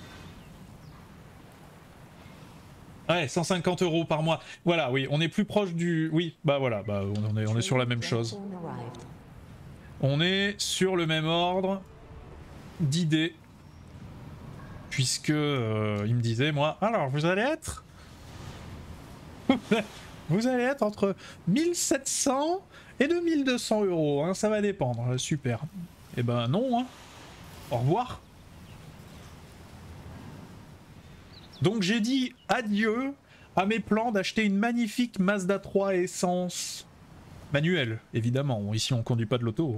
Ouais, cent cinquante euros par mois. Voilà, oui, on est plus proche du... Oui, bah voilà, bah on est, on est sur la même chose. On est sur le même ordre d'idées. Puisque euh, il me disait, moi, alors vous allez être... Vous allez être entre mille sept cents et deux mille deux cents euros, hein, ça va dépendre, super. Et ben non, hein. Au revoir. Donc j'ai dit adieu à mes plans d'acheter une magnifique Mazda trois essence manuelle, évidemment. Ici on conduit pas de l'auto.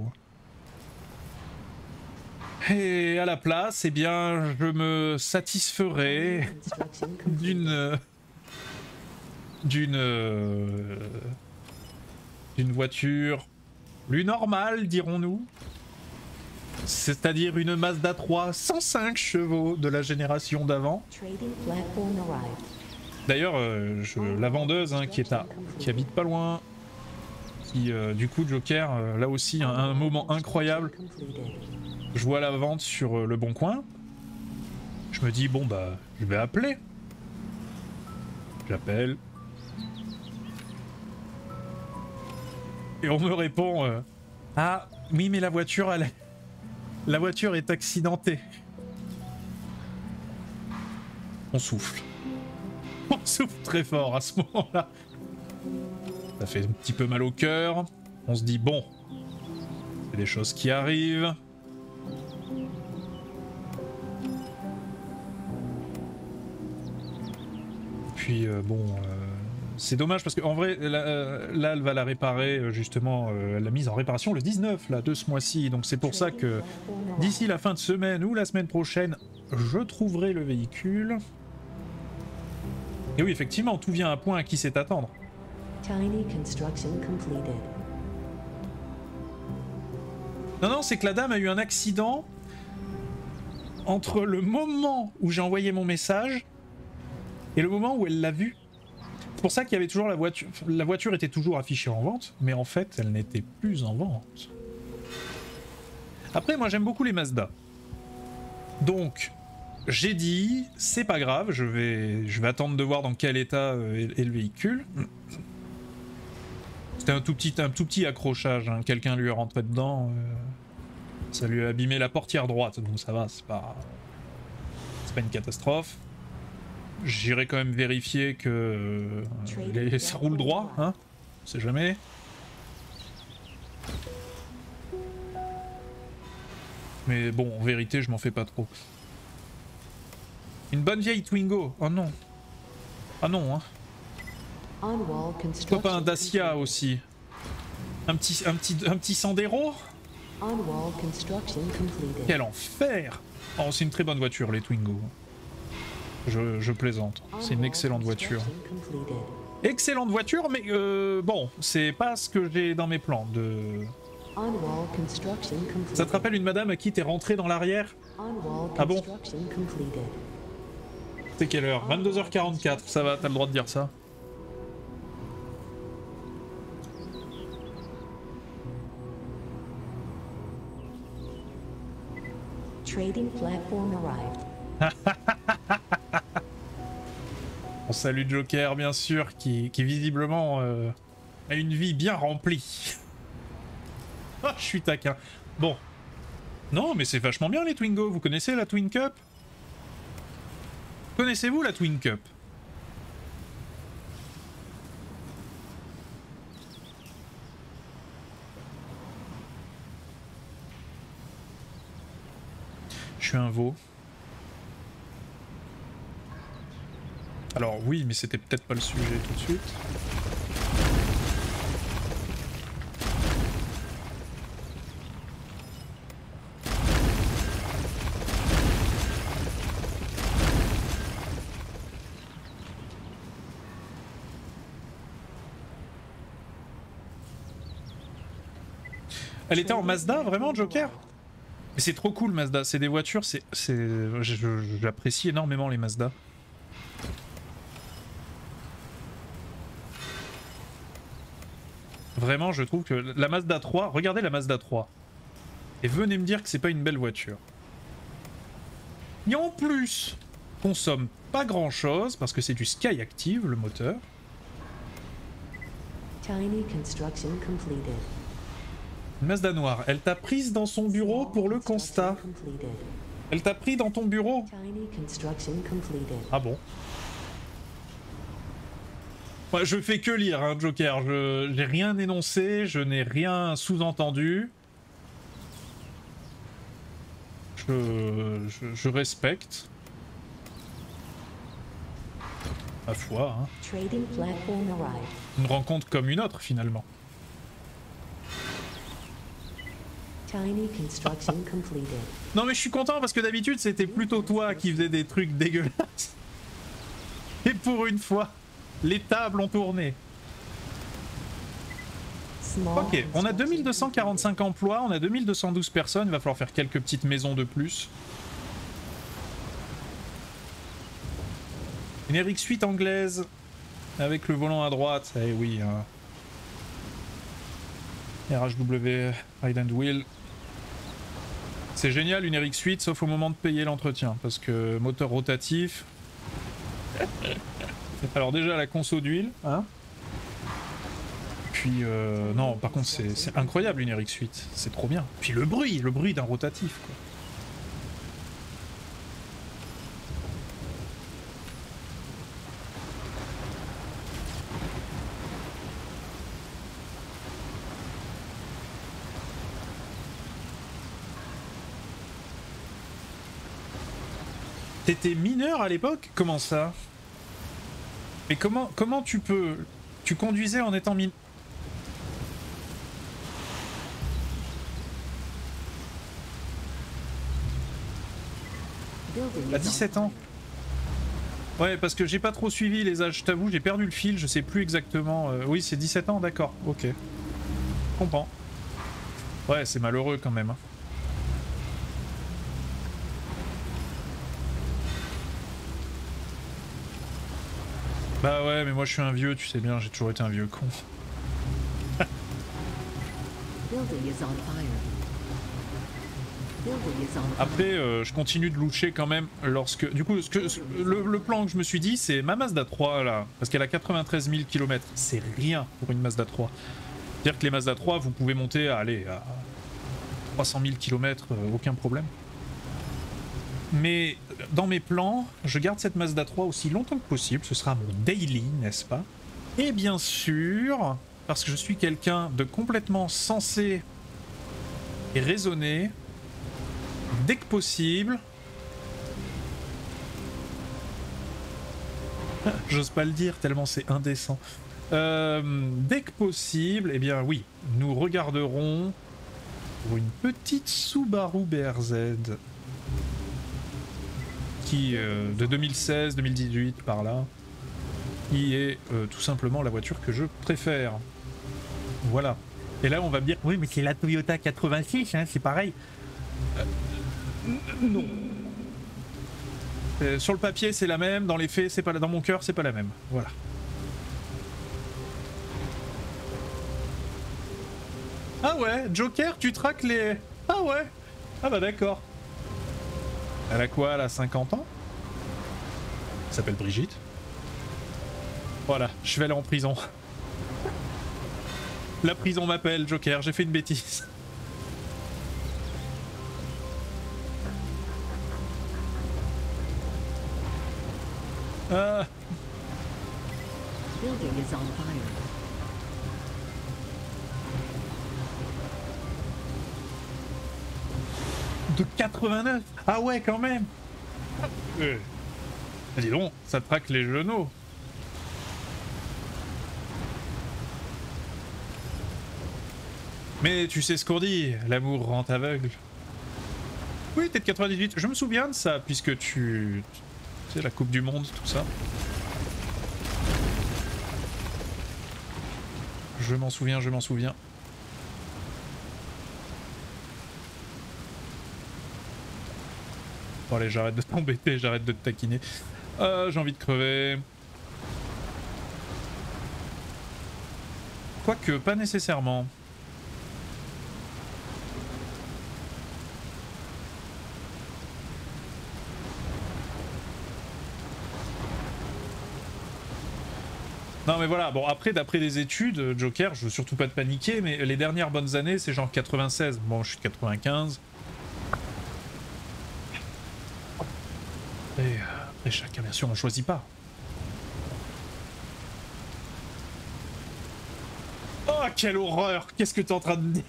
Et à la place, eh bien, je me satisferai d'une d'une euh, d'une voiture plus normale, dirons-nous. C'est-à-dire une Mazda trois cent cinq chevaux de la génération d'avant. D'ailleurs, euh, je, la vendeuse hein, qui est à, qui habite pas loin, qui euh, du coup Joker, euh, là aussi un, un moment incroyable. Je vois la vente sur euh, le Bon Coin. Je me dis bon bah je vais appeler. J'appelle. Et on me répond euh, ah oui mais la voiture elle est... La voiture est accidentée. On souffle. On souffle très fort à ce moment-là. Ça fait un petit peu mal au cœur. On se dit bon, c'est des choses qui arrivent. Puis euh, bon, euh, c'est dommage parce qu'en vrai, là, euh, là, elle va la réparer euh, justement. Euh, elle l'a mise en réparation le dix-neuf là, de ce mois-ci. Donc c'est pour ça que d'ici la fin de semaine ou la semaine prochaine, je trouverai le véhicule. Et oui, effectivement, tout vient à point à qui sait attendre. Tiny construction completed. Non, non, c'est que la dame a eu un accident entre le moment où j'ai envoyé mon message et le moment où elle l'a vu. C'est pour ça qu'il y avait toujours la voiture. La voiture était toujours affichée en vente, mais en fait, elle n'était plus en vente. Après, moi, j'aime beaucoup les Mazda. Donc, j'ai dit, c'est pas grave, je vais, je vais attendre de voir dans quel état euh, est, est le véhicule. C'était un tout petit, un tout petit accrochage, hein. Quelqu'un lui est rentré dedans. Euh, ça lui a abîmé la portière droite, donc ça va, c'est pas, c'est pas une catastrophe. J'irai quand même vérifier que euh, les, ça roule droit, hein. On sait jamais. Mais bon, en vérité, je m'en fais pas trop. Une bonne vieille Twingo. Oh non. Ah non, hein. Pourquoi pas un Dacia aussi? Un petit, un petit, un petit Sandero? Quel enfer! Oh, c'est une très bonne voiture, les Twingo. Je, je plaisante. C'est une excellente voiture. Excellente voiture, mais euh, bon, c'est pas ce que j'ai dans mes plans de... Ça te rappelle une madame à qui t'es rentré dans l'arrière? Ah bon? C'est quelle heure? vingt-deux heures quarante-quatre, ça va, t'as le droit de dire ça. Trading platform arrived. On salue Joker, bien sûr, qui, qui visiblement euh, a une vie bien remplie. Oh, je suis taquin. Bon. Non, mais c'est vachement bien les Twingo. Vous connaissez la Twin Cup? Connaissez-vous la Twin Cup? Je suis un veau. Alors oui, mais c'était peut-être pas le sujet tout de suite. Elle était en Mazda, vraiment, Joker? Mais c'est trop cool, Mazda. C'est des voitures, c'est, c'est, j'apprécie énormément les Mazda. Vraiment, je trouve que la Mazda trois, regardez la Mazda trois. Et venez me dire que c'est pas une belle voiture. Et en plus, consomme pas grand chose parce que c'est du Sky Active, le moteur. Tiny construction completed. Mazda noire, elle t'a prise dans son bureau pour le constat. Elle t'a pris dans ton bureau. Ah bon? Ouais, je fais que lire, hein, Joker. Je n'ai rien énoncé, je n'ai rien sous-entendu. Je, je, je respecte. Ma foi, hein. Une rencontre comme une autre, finalement. Tiny construction completed. Non mais je suis content parce que d'habitude c'était plutôt toi qui faisais des trucs dégueulasses. Et pour une fois, les tables ont tourné. Ok, on a deux mille deux cent quarante-cinq emplois, on a deux mille deux cent douze personnes, il va falloir faire quelques petites maisons de plus. Une R X huit anglaise avec le volant à droite, eh oui. Hein. R H W, Ride and Wheel. C'est génial une R X huit sauf au moment de payer l'entretien parce que moteur rotatif. Alors déjà la conso d'huile, hein. Puis euh, non par contre c'est incroyable une R X huit, c'est trop bien. Puis le bruit, le bruit d'un rotatif quoi. T'étais mineur à l'époque? Comment ça? Mais comment, comment tu peux... Tu conduisais en étant mineur? À dix-sept ans? Ouais, parce que j'ai pas trop suivi les âges, je t'avoue, j'ai perdu le fil, je sais plus exactement... Euh... Oui, c'est dix-sept ans, d'accord, ok. Je comprends. Ouais, c'est malheureux quand même. Bah ouais, mais moi je suis un vieux, tu sais bien, j'ai toujours été un vieux con. Après, euh, je continue de loucher quand même lorsque... Du coup, ce que, ce, le, le plan que je me suis dit, c'est ma Mazda trois là, parce qu'elle a quatre-vingt-treize mille kilomètres. C'est rien pour une Mazda trois. C'est-à-dire que les Mazda trois, vous pouvez monter à, allez, à trois cent mille kilomètres, euh, aucun problème. Mais dans mes plans, je garde cette Mazda trois aussi longtemps que possible. Ce sera mon daily, n'est-ce pas? Et bien sûr, parce que je suis quelqu'un de complètement sensé et raisonné, dès que possible... J'ose pas le dire tellement c'est indécent. Euh, dès que possible, eh bien oui, nous regarderons pour une petite Subaru B R Z. Qui euh, de deux mille seize deux mille dix-huit par là, qui est euh, tout simplement la voiture que je préfère. Voilà. Et là on va me dire oui mais c'est la Toyota quatre-vingt-six, hein, c'est pareil. Euh, non. Euh, sur le papier c'est la même, dans les faits c'est pas la... dans mon cœur c'est pas la même. Voilà. Ah ouais, Joker, tu traques les... Ah ouais. Ah bah d'accord. Elle a quoi, elle a cinquante ans? Elle s'appelle Brigitte. Voilà, je vais aller en prison. La prison m'appelle, Joker, j'ai fait une bêtise. Euh... Building is on fire. De quatre-vingt-neuf. Ah ouais, quand même. Euh... Dis donc, ça traque les genoux. Mais tu sais ce qu'on dit, l'amour rend aveugle. Oui, t'es de quatre-vingt-dix-huit. Je me souviens de ça, puisque tu... Tu sais, la Coupe du Monde, tout ça. Je m'en souviens, je m'en souviens. Bon allez, j'arrête de t'embêter, j'arrête de te taquiner. Euh, j'ai envie de crever. Quoique, pas nécessairement. Non mais voilà, bon après d'après des études, Joker, je veux surtout pas te paniquer, mais les dernières bonnes années c'est genre quatre-vingt-seize, bon je suis de quatre-vingt-quinze. Et après chacun bien sûr on choisit pas. Oh quelle horreur, qu'est-ce que t'es en train de dire?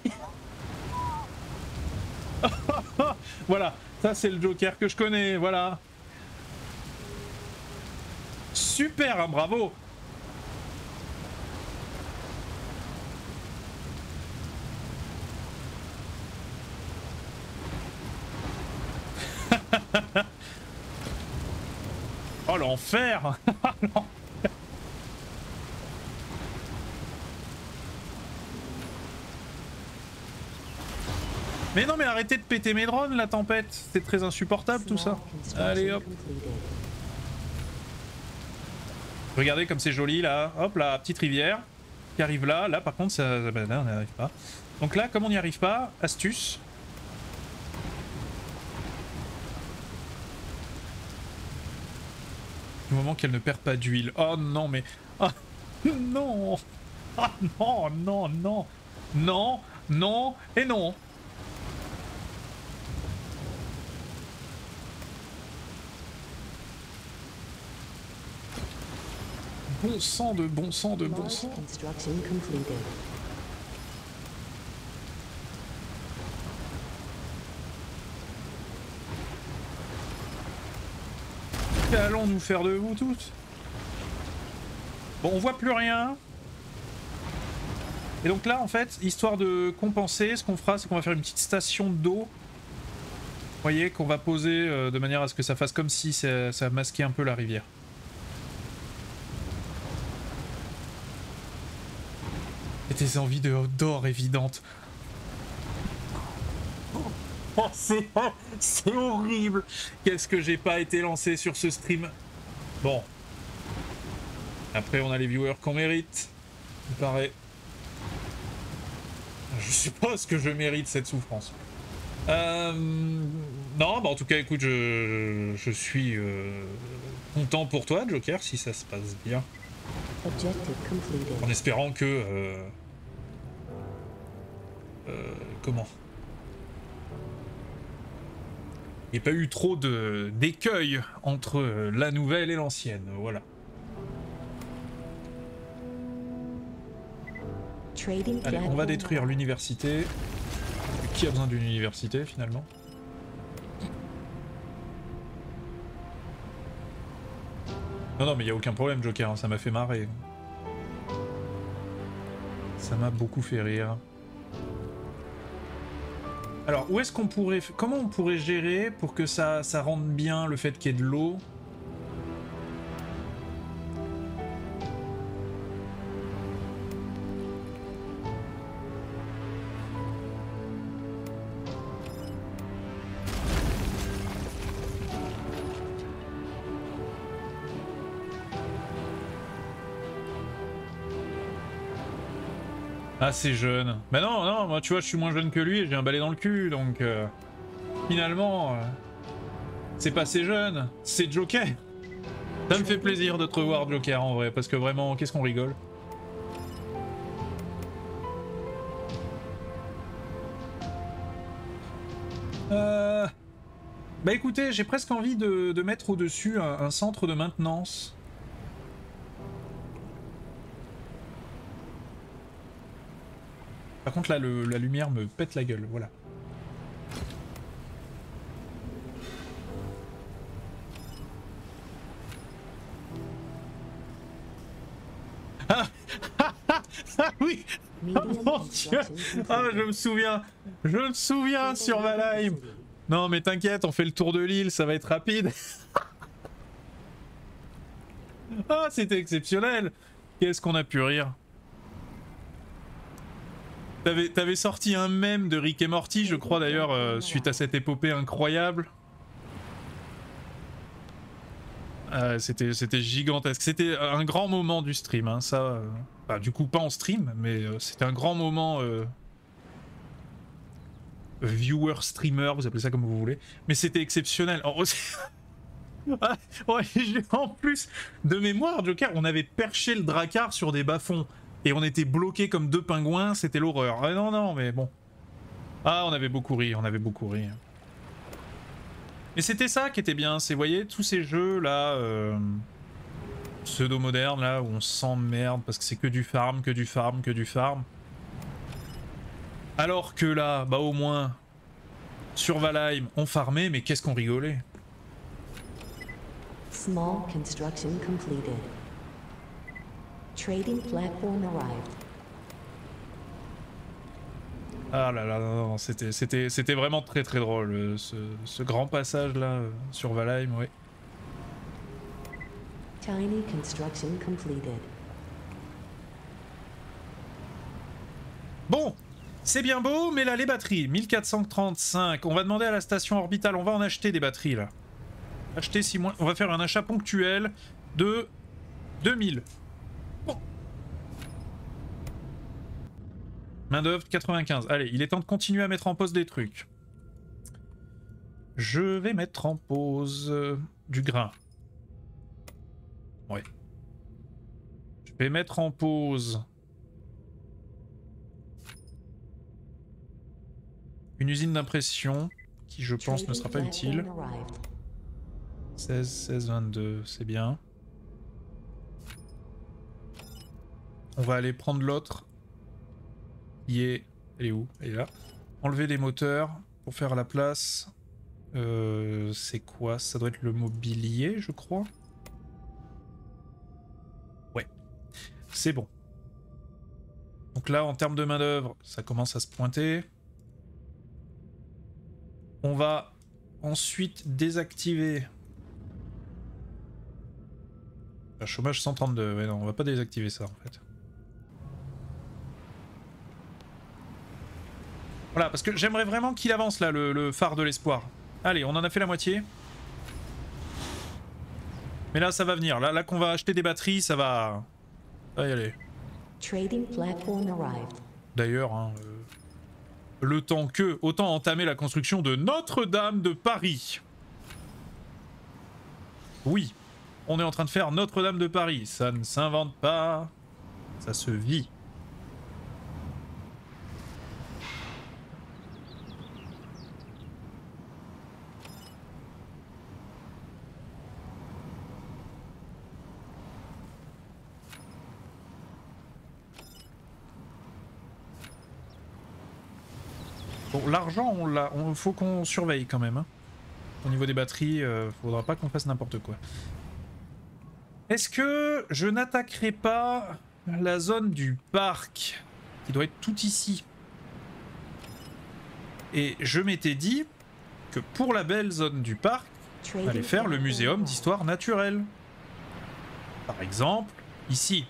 Voilà, ça c'est le Joker que je connais, voilà. Super, hein, bravo. Oh l'enfer. Mais non mais arrêtez de péter mes drones la tempête, c'est très insupportable tout ça. Allez hop. Regardez comme c'est joli là, hop la petite rivière qui arrive là, là par contre ça, ben là on n'y arrive pas. Donc là comme on n'y arrive pas, astuce. Du moment qu'elle ne perd pas d'huile. Oh non mais... Ah non. Ah non, non, non. Non, non et non. Bon sang de bon sang de bon sang. Qu'allons-nous faire de vous toutes? Bon, on voit plus rien. Et donc là, en fait, histoire de compenser, ce qu'on fera, c'est qu'on va faire une petite station d'eau. Vous voyez, qu'on va poser euh, de manière à ce que ça fasse comme si ça, ça masquait un peu la rivière. Et tes envies de d'or évidentes. Oh, c'est c'est horrible. Qu'est-ce que j'ai pas été lancé sur ce stream. Bon. Après, on a les viewers qu'on mérite. Il paraît. Je suppose que je mérite cette souffrance. Euh... Non, bah en tout cas, écoute, je, je suis euh, content pour toi, Joker, si ça se passe bien. En espérant que... Euh... Euh, comment il n'y a pas eu trop de d'écueils entre la nouvelle et l'ancienne, voilà. Allez, on va détruire l'université. Qui a besoin d'une université finalement? Non, non, mais il n'y a aucun problème, Joker, hein, ça m'a fait marrer. Ça m'a beaucoup fait rire. Alors, où est-ce qu'on pourrait... Comment on pourrait gérer pour que ça, ça rende bien le fait qu'il y ait de l'eau? Ah, c'est jeune. Bah non, non, moi tu vois, je suis moins jeune que lui et j'ai un balai dans le cul, donc... Euh, finalement... Euh, c'est pas assez jeune, c'est Joker. Ça me fait plaisir de te revoir, Joker, en vrai, parce que vraiment, qu'est-ce qu'on rigole. Euh... Bah écoutez, j'ai presque envie de, de mettre au-dessus un, un centre de maintenance. Par contre là, le, la lumière me pète la gueule, voilà. Ah, ah oui. Oh mon Dieu. Ah, je me souviens, je me souviens sur Valheim. Non mais t'inquiète, on fait le tour de l'île, ça va être rapide. Ah, c'était exceptionnel. Qu'est-ce qu'on a pu rire. T'avais, t'avais sorti un mème de Rick et Morty, je crois d'ailleurs, euh, suite à cette épopée incroyable. Euh, c'était, c'était gigantesque. C'était un grand moment du stream, hein, ça. Euh... Enfin, du coup, pas en stream, mais euh, c'était un grand moment. Euh... Viewer, streamer, vous appelez ça comme vous voulez. Mais c'était exceptionnel. En, ah, ouais, en plus, de mémoire, Joker, on avait perché le Drakkar sur des bas-fonds. Et on était bloqués comme deux pingouins, c'était l'horreur. Ah, non, non, mais bon. Ah, on avait beaucoup ri, on avait beaucoup ri. Mais c'était ça qui était bien, c'est, vous voyez, tous ces jeux là, euh, pseudo-modernes là, où on s'emmerde parce que c'est que du farm, que du farm, que du farm. Alors que là, bah au moins, sur Valheim, on farmait, mais qu'est-ce qu'on rigolait. Small construction completed. Trading platform arrived. Ah là là, non, non, c'était, c'était, c'était vraiment très très drôle, ce, ce grand passage là, sur Valheim, oui. Tiny construction completed. Bon, c'est bien beau, mais là les batteries, mille quatre cent trente-cinq, on va demander à la station orbitale, on va en acheter des batteries là. Acheter six mois, on va faire un achat ponctuel de deux mille. Bon. Main d'œuvre quatre-vingt-quinze. Allez, il est temps de continuer à mettre en pause des trucs. Je vais mettre en pause euh, du grain. Ouais. Je vais mettre en pause une usine d'impression qui, je pense, ne sera pas utile. seize, seize, vingt-deux, c'est bien. On va aller prendre l'autre. Qui est... Elle est où? Elle est là. Enlever les moteurs pour faire la place. Euh, c'est quoi? Ça doit être le mobilier, je crois. Ouais. C'est bon. Donc là, en termes de main d'œuvre, ça commence à se pointer. On va ensuite désactiver... Un chômage cent trente-deux. Ouais, non, on va pas désactiver ça, en fait. Voilà, parce que j'aimerais vraiment qu'il avance là, le, le phare de l'espoir. Allez, on en a fait la moitié. Mais là, ça va venir. Là, là qu'on va acheter des batteries, ça va... Ça va y aller. D'ailleurs, hein, euh, le temps que, autant entamer la construction de Notre-Dame de Paris. Oui, on est en train de faire Notre-Dame de Paris. Ça ne s'invente pas, ça se vit. Bon, l'argent, on l'a, on faut qu'on surveille quand même. Hein. Au niveau des batteries, euh, faudra pas qu'on fasse n'importe quoi. Est-ce que je n'attaquerai pas la zone du parc, qui doit être tout ici? Et je m'étais dit que pour la belle zone du parc, on allait faire le muséum d'histoire naturelle. Par exemple, ici.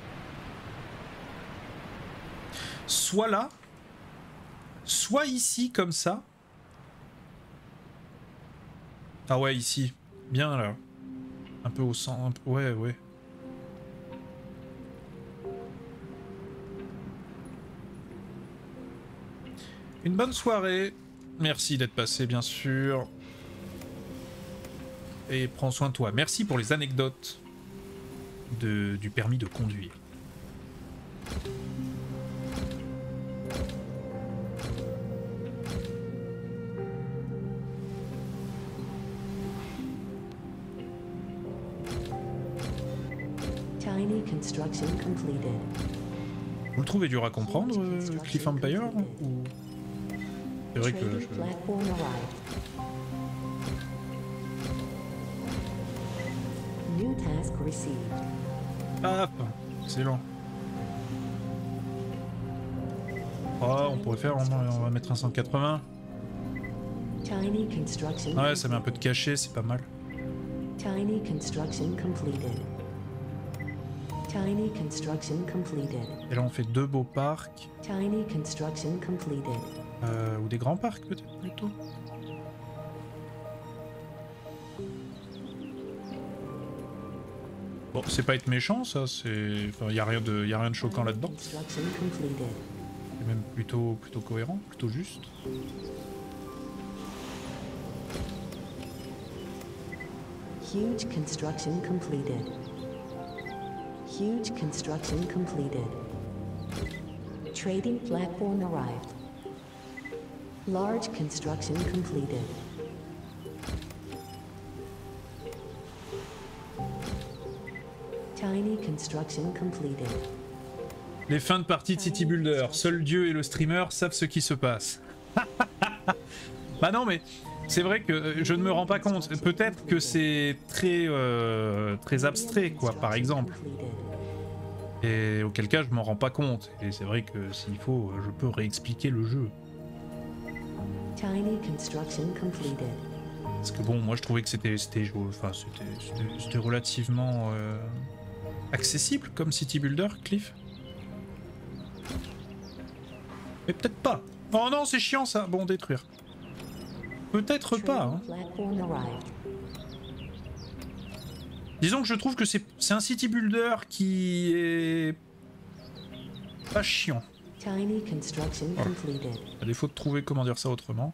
Soit là, soit ici, comme ça. Ah ouais, ici. Bien, là. Un peu au centre. Ouais, ouais. Une bonne soirée. Merci d'être passé, bien sûr. Et prends soin de toi. Merci pour les anecdotes de, du permis de conduire. construction completed. Vous le trouvez dur à comprendre, euh, Cliff Empire ou... C'est vrai que Trading je... platform arrived. New task received. Hop, excellent. Oh, on pourrait faire, on va, on va mettre un cent quatre-vingts. Tiny construction. Ouais, ça met un peu de cachet, c'est pas mal. Tiny construction completed. Tiny construction completed. Et là, on fait deux beaux parcs. Tiny construction completed. Euh, ou des grands parcs, peut-être, plutôt. Bon, c'est pas être méchant, ça, c'est... Enfin, y a rien de, y a rien de choquant là-dedans. Construction completed. C'est même plutôt, plutôt cohérent, plutôt juste. Huge construction completed. Huge construction completed. Trading platform arrived. Large construction completed. Tiny construction completed. Les fins de partie de City Builder, seul Dieu et le streamer savent ce qui se passe. Bah non, mais c'est vrai que je ne me rends pas compte. Peut-être que c'est très, euh, très abstrait, quoi, par exemple. Et auquel cas, je m'en rends pas compte. Et c'est vrai que s'il faut, je peux réexpliquer le jeu. Tiny construction completed. Parce que bon, moi je trouvais que c'était c'était enfin, c'était relativement euh, accessible comme City Builder, Cliff. Mais peut-être pas. Oh non, c'est chiant ça. Bon, détruire. Peut-être pas. Hein. Disons que je trouve que c'est un City Builder qui est pas chiant. Tiny construction completed. À défaut de trouver comment dire ça autrement.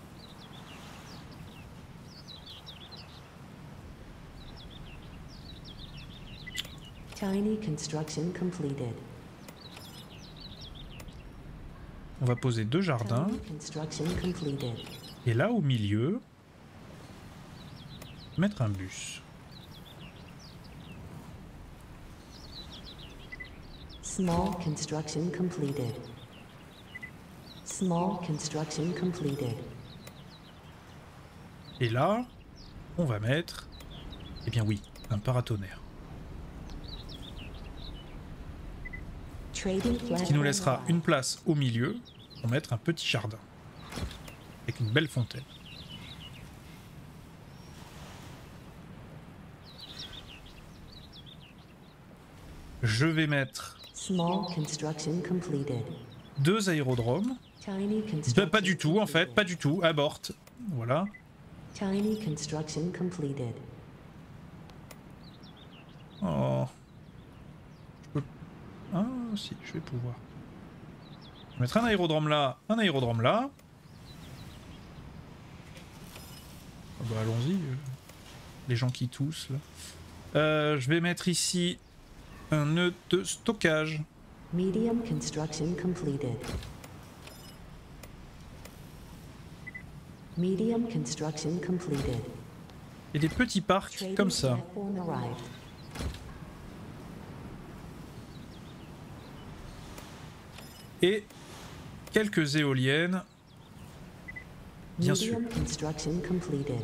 Tiny construction completed. On va poser deux jardins. Et là, au milieu, mettre un bus. Small construction completed. Small construction completed. Et là, on va mettre, eh bien oui, un paratonnerre. Ce qui nous laissera une place au milieu pour mettre un petit jardin. Avec une belle fontaine. Je vais mettre deux aérodromes. De, pas du tout en fait, pas du tout, aborte. Voilà. Tiny construction completed. Oh. Je peux... Ah si, je vais pouvoir. Je vais mettre un aérodrome là, un aérodrome là. Ah bah allons-y. Euh... Les gens qui toussent là. Euh, je vais mettre ici un nœud de stockage. Medium construction completed. Medium construction completed. Et des petits parcs comme ça. Et quelques éoliennes, bien sûr. Construction completed.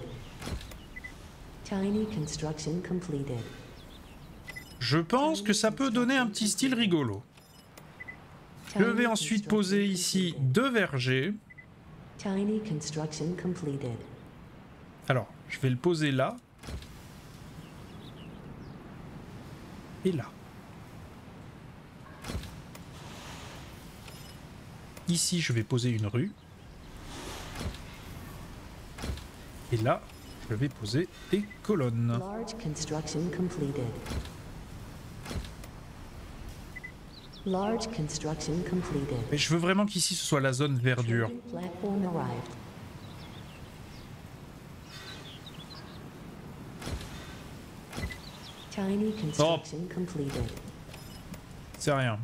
Tiny construction completed. Je pense que ça peut donner un petit style rigolo. Je vais ensuite poser ici deux vergers. Tiny construction completed. Alors, je vais le poser là. Et là. Ici, je vais poser une rue. Et là, je vais poser des colonnes. Large construction completed. Large construction completed. Mais je veux vraiment qu'ici ce soit la zone verdure. Platform arrived. Tiny construction completed. C'est rien.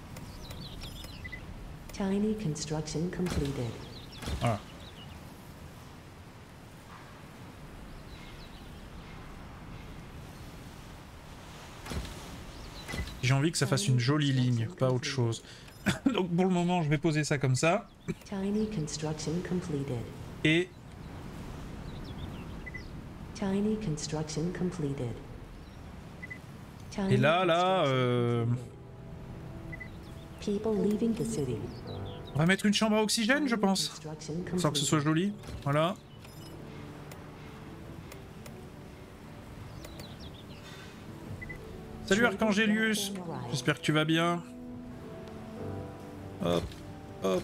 Tiny construction completed. Voilà. J'ai envie que ça fasse une jolie ligne, pas autre chose. Donc pour le moment, je vais poser ça comme ça. Tiny construction completed. Et... Tiny construction completed. Et là, là... Euh... People leaving the city. On va mettre une chambre à oxygène, je pense. Sans que ce soit joli. Voilà. Salut Archangelius. J'espère que tu vas bien. Hop, hop.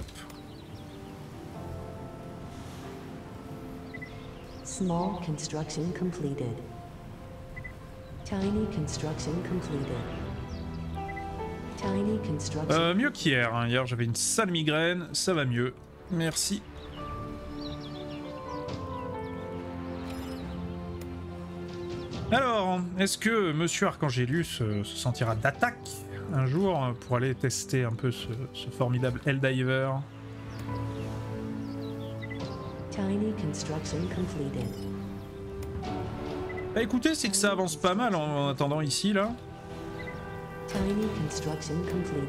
Small construction completed. Tiny construction completed. Tiny construction. Euh, mieux qu'hier. Hein. Hier, j'avais une sale migraine. Ça va mieux. Merci. Alors, est-ce que Monsieur Archangelius euh, se sentira d'attaque un jour euh, pour aller tester un peu ce, ce formidable Helldiver? Tiny construction completed. Bah écoutez, c'est que ça avance pas mal en, en attendant ici, là. Tiny construction completed.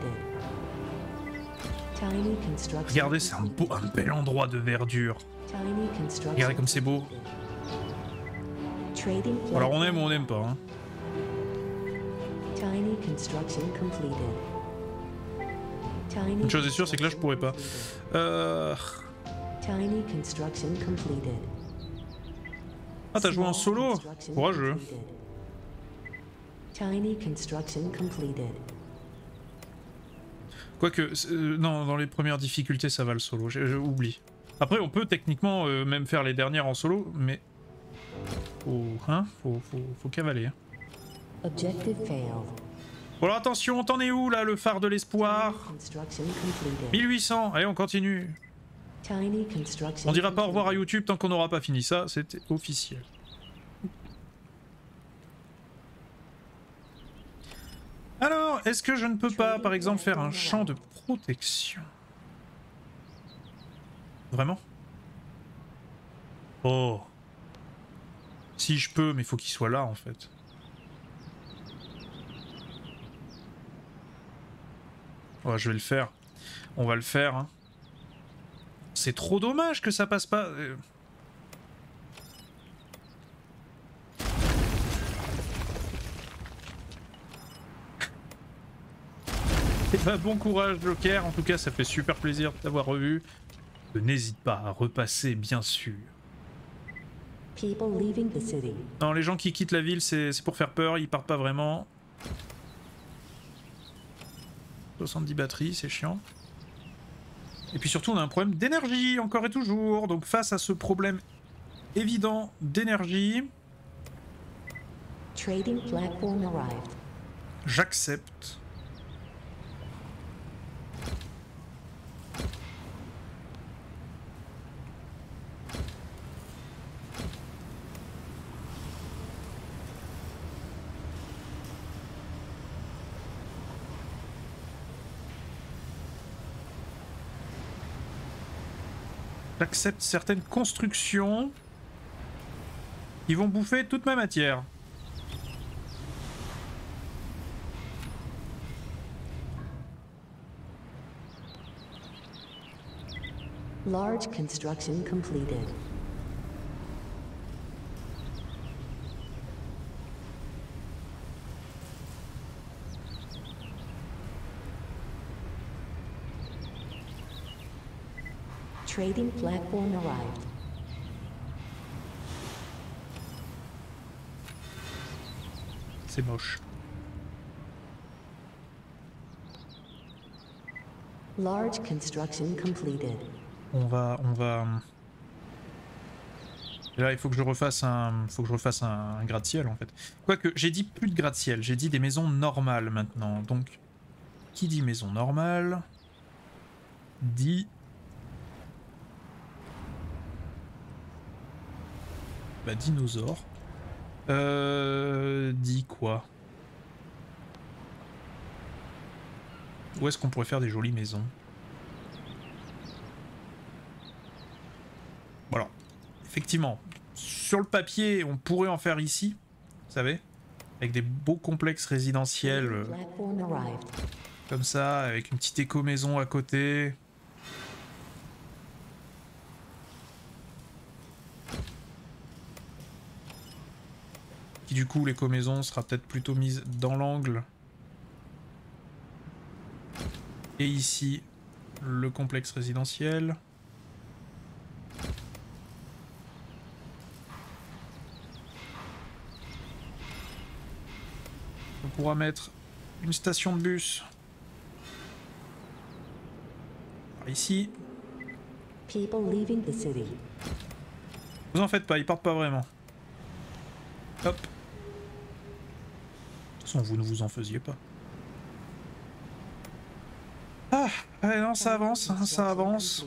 Tiny construction. Regardez, c'est un, beau, un bel endroit de verdure. Tiny construction. Regardez comme c'est beau. Trading. Alors on aime ou on n'aime pas. Hein. Tiny construction completed. Tiny. Une chose est sûre, c'est que là je pourrais pas. Euh... Tiny construction completed. Ah, t'as joué en solo? Courageux. Tiny construction completed. Quoique, euh, non, dans les premières difficultés, ça va le solo, j'ai oublié. Après, on peut techniquement euh, même faire les dernières en solo, mais... Faut, hein, faut, faut, faut cavaler. Hein. Objective failed. Bon alors attention, t'en es où là, le phare de l'espoir? mille huit cents, allez on continue. Tiny construction. On dira pas au revoir à YouTube tant qu'on n'aura pas fini ça, c'était officiel. Alors, est-ce que je ne peux pas, par exemple, faire un champ de protection? Vraiment? Oh. Si je peux, mais il faut qu'il soit là, en fait. Ouais, je vais le faire. On va le faire. Hein. C'est trop dommage que ça passe pas... Et bah bon courage Joker, en tout cas ça fait super plaisir de t'avoir revu. N'hésite pas à repasser bien sûr. People leaving the city. Non, les gens qui quittent la ville c'est pour faire peur, ils partent pas vraiment. soixante-dix batteries, c'est chiant. Et puis surtout on a un problème d'énergie encore et toujours. Donc face à ce problème évident d'énergie, Trading platform arrived. J'accepte. J'accepte certaines constructions qui vont bouffer toute ma matière. Large construction completed. Trading platform arrived. C'est moche. Large construction completed. On va, on va. Là, il faut que je refasse un, faut que je refasse un, un gratte-ciel en fait. Quoique, j'ai dit plus de gratte-ciel, j'ai dit des maisons normales maintenant. Donc, qui dit maison normale dit. Bah, dinosaure. Euh. Dit quoi? Où est-ce qu'on pourrait faire des jolies maisons? Voilà. Effectivement, sur le papier, on pourrait en faire ici, vous savez. avec des beaux complexes résidentiels euh, comme ça, avec une petite éco-maison à côté. Qui du coup, l'éco-maison sera peut-être plutôt mise dans l'angle. Et ici, le complexe résidentiel. On pourra mettre une station de bus par ici. Vous en faites pas, ils partent pas vraiment. Hop. De toute façon, vous ne vous en faisiez pas. Ah, ouais, non, ça avance, hein, ça avance.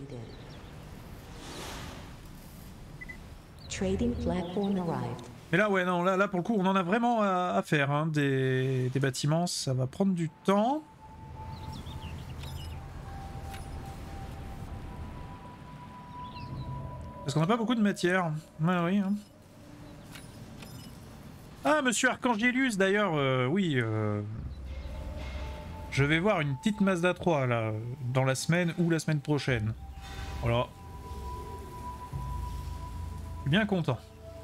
Mais là, ouais, non, là, là pour le coup, on en a vraiment à, à faire, hein, des, des bâtiments, ça va prendre du temps. Parce qu'on n'a pas beaucoup de matière. Ouais, oui. Hein. Ah, monsieur Archangelius, d'ailleurs, euh, oui. Euh, je vais voir une petite Mazda trois, là, dans la semaine ou la semaine prochaine. Voilà. Je suis bien content.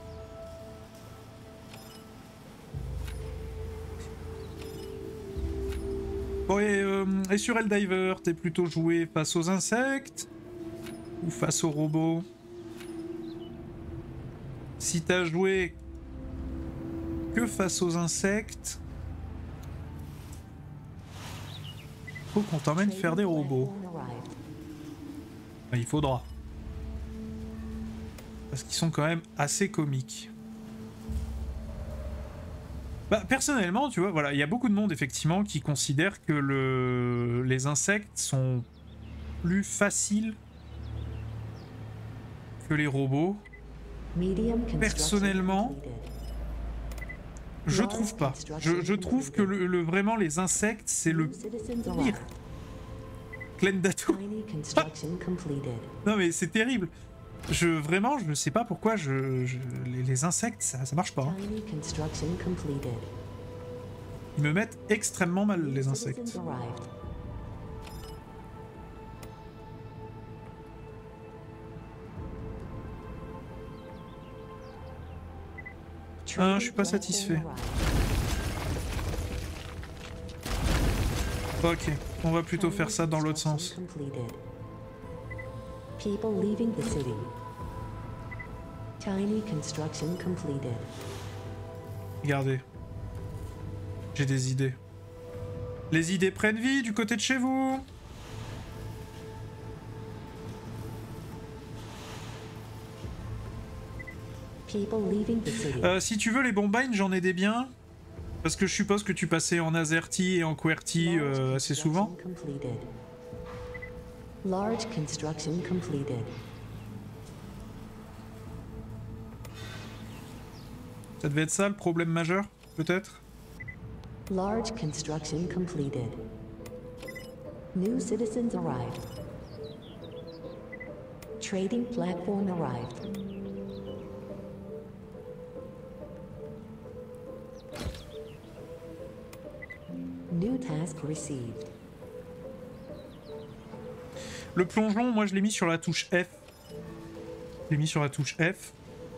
Bon, et, euh, et sur Helldiver, t'es plutôt joué face aux insectes ou face aux robots? Si t'as joué que face aux insectes, faut qu'on t'emmène faire des robots. Il faudra. Parce qu'ils sont quand même assez comiques. Bah, personnellement, tu vois, voilà, il y a beaucoup de monde effectivement qui considère que le... les insectes sont plus faciles que les robots. Personnellement, je trouve pas. Je, je trouve que le, le, vraiment les insectes, c'est le pire. Clendato. Non mais c'est terrible. Je vraiment, je sais pas pourquoi je, je les, les insectes, ça, ça marche pas. Hein. Ils me mettent extrêmement mal les insectes. Ah, je suis pas satisfait. Ok, on va plutôt faire ça dans l'autre sens. Regardez. J'ai des idées. Les idées prennent vie du côté de chez vous. Euh, si tu veux les Bombines, j'en ai des biens. Parce que je suppose que tu passais en Azerty et en QWERTY euh, assez souvent. Large construction completed. Ça devait être ça le problème majeur, peut-être? Large construction completed. New citizens arrived. Trading platform arrived. New task received. Le plongeon, moi je l'ai mis sur la touche F. Je l'ai mis sur la touche F.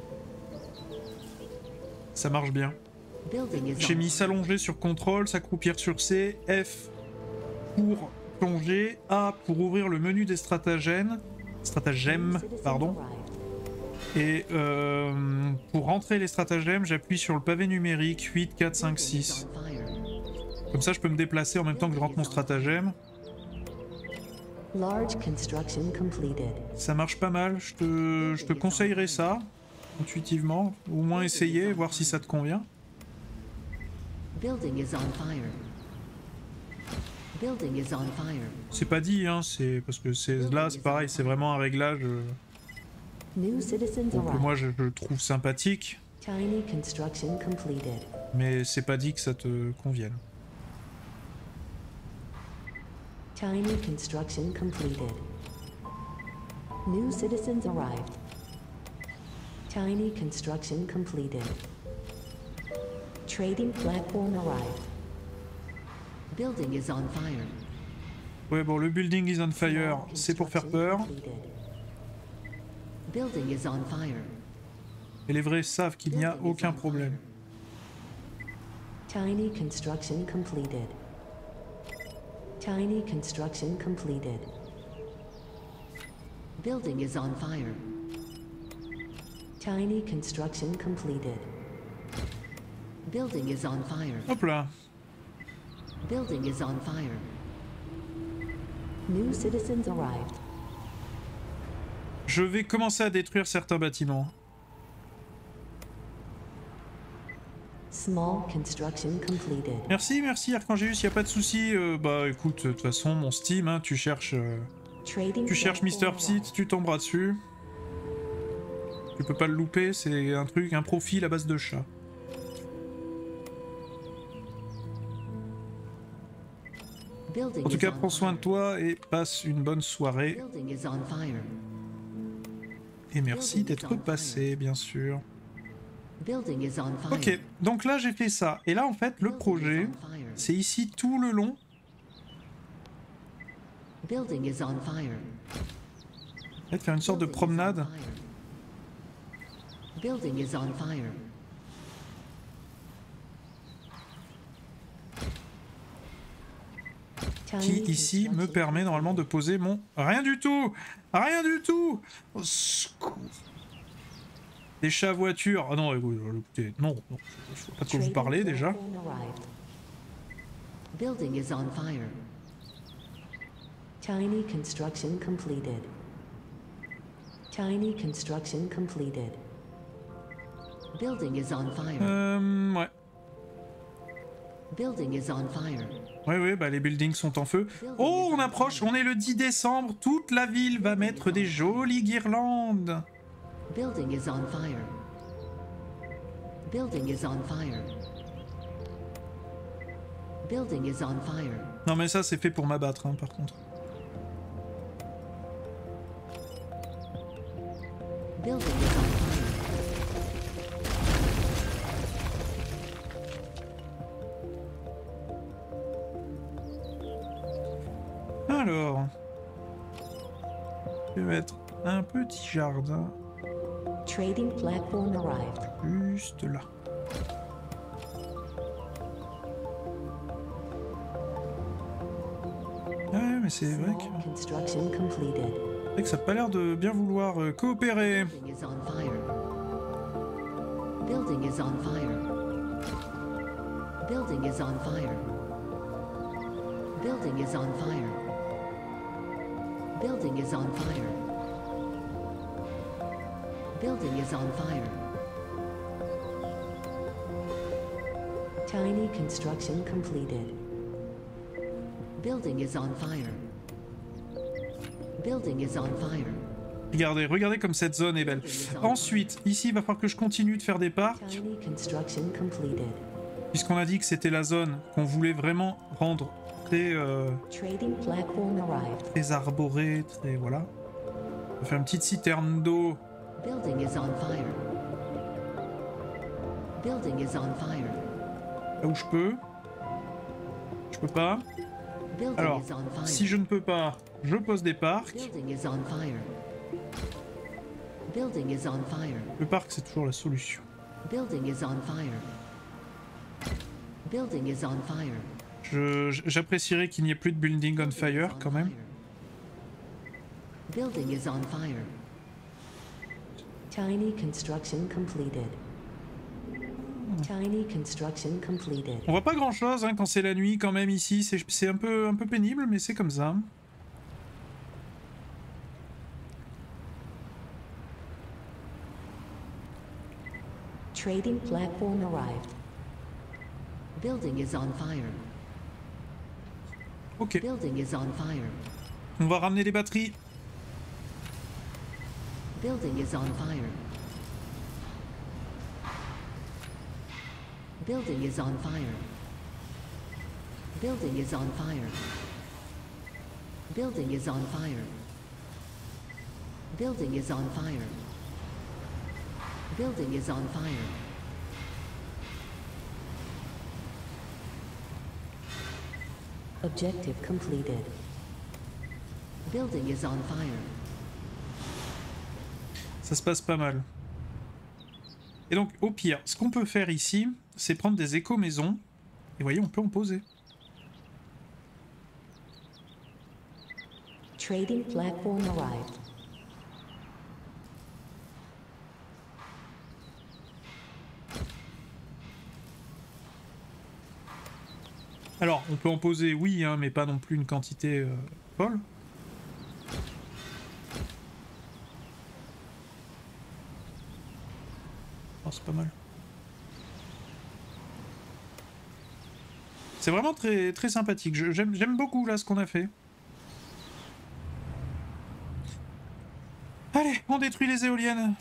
Ça marche bien. J'ai mis s'allonger sur contrôle, s'accroupir sur C, F pour plonger, A pour ouvrir le menu des stratagèmes, stratagèmes, pardon. Et euh, pour rentrer les stratagèmes, j'appuie sur le pavé numérique huit, quatre, cinq, six. Comme ça, je peux me déplacer en même temps que je rentre mon stratagème. Ça marche pas mal, je te, je te conseillerais ça, intuitivement. Au moins essayer, voir si ça te convient. C'est pas dit, hein, c'est parce que c'est là, c'est pareil, c'est vraiment un réglage euh, que moi je, je trouve sympathique. Mais c'est pas dit que ça te convienne. Tiny construction completed. New citizens arrived. Tiny construction completed. Trading platform arrived. Building is on fire. Ouais, bon, le building is on fire, c'est pour faire peur. Building is on fire. Et les vrais savent qu'il n'y a aucun problème. Tiny construction completed. Tiny construction completed. Building is on fire. Tiny construction completed. Building is on fire. Hop là. Building is on fire. New citizens arrived. Je vais commencer à détruire certains bâtiments. Small construction completed. Merci, merci Archangéus, y a pas de souci. Euh, bah écoute, de toute façon, mon Steam, hein, tu cherches, euh, tu cherches Mister Psit, tu tomberas dessus. Tu peux pas le louper, c'est un truc, un profil à base de chat. En tout cas, prends soin de toi et passe une bonne soirée. Et merci d'être passé, bien sûr. Ok, donc là j'ai fait ça. Et là en fait, le projet, c'est ici tout le long. Peut-être faire une sorte de promenade. Qui ici me permet normalement de poser mon... Rien du tout! Rien du tout! Au secours! Des chats voitures. Ah non, écoutez, non, non. Il faut pas que vous parlez déjà. Building is on fire. Tiny construction completed. Tiny construction completed. Building is on fire. Euh, ouais. Building is on fire. Ouais, ouais, bah les buildings sont en feu. Oh, on approche, on est le dix décembre, toute la ville va mettre des jolies guirlandes. Building is on fire. Building is on fire. Building is on fire. Non mais ça c'est fait pour m'abattre, hein, par contre. Building is on fire. Alors, je vais mettre un petit jardin. Trading platform arrived. Juste là. Ouais, mais c'est vrai que... Construction completed. C'est vrai que ça n'a pas l'air de bien vouloir euh, coopérer. Building is on fire. Building is on fire. Building is on fire. Building is on fire. Building is on fire. Building is on fire. Tiny construction completed. Building is on fire. Building is on fire. Regardez, regardez comme cette zone est belle. Ensuite, ici, il va falloir que je continue de faire des parcs. Tiny construction completed. Puisqu'on a dit que c'était la zone qu'on voulait vraiment rendre très, euh, Trading platform arrived. très arborée, très... voilà. On va faire une petite citerne d'eau. Building is on fire. Building is on fire. Là où je peux. Je peux pas. Building Alors, is on fire. si je ne peux pas, je pose des parcs. Building is on fire. Building is on fire. Le parc, c'est toujours la solution. Building is on fire. Building is on fire. Je, j'apprécierais qu'il n'y ait plus de building on fire quand même. Building is on fire. Tiny construction completed. Tiny construction completed. On voit pas grand chose hein, quand c'est la nuit quand même ici. C'est, c'est un peu, un peu pénible, mais c'est comme ça. Trading platform arrived. Building is on fire. Ok. Building is on fire. On va ramener les batteries. Building is on fire. Building is on fire. Building is on fire. Building is on fire. Building is on fire. Building is on fire. Objective completed. Building is on fire. Ça se passe pas mal. Et donc, au pire, ce qu'on peut faire ici, c'est prendre des éco-maisons. Et vous voyez, on peut en poser. Trading platform arrived. Alors, on peut en poser, oui, hein, mais pas non plus une quantité euh, folle. Oh, c'est pas mal. C'est vraiment très, très sympathique. J'aime j'aime beaucoup là ce qu'on a fait. Allez, on détruit les éoliennes.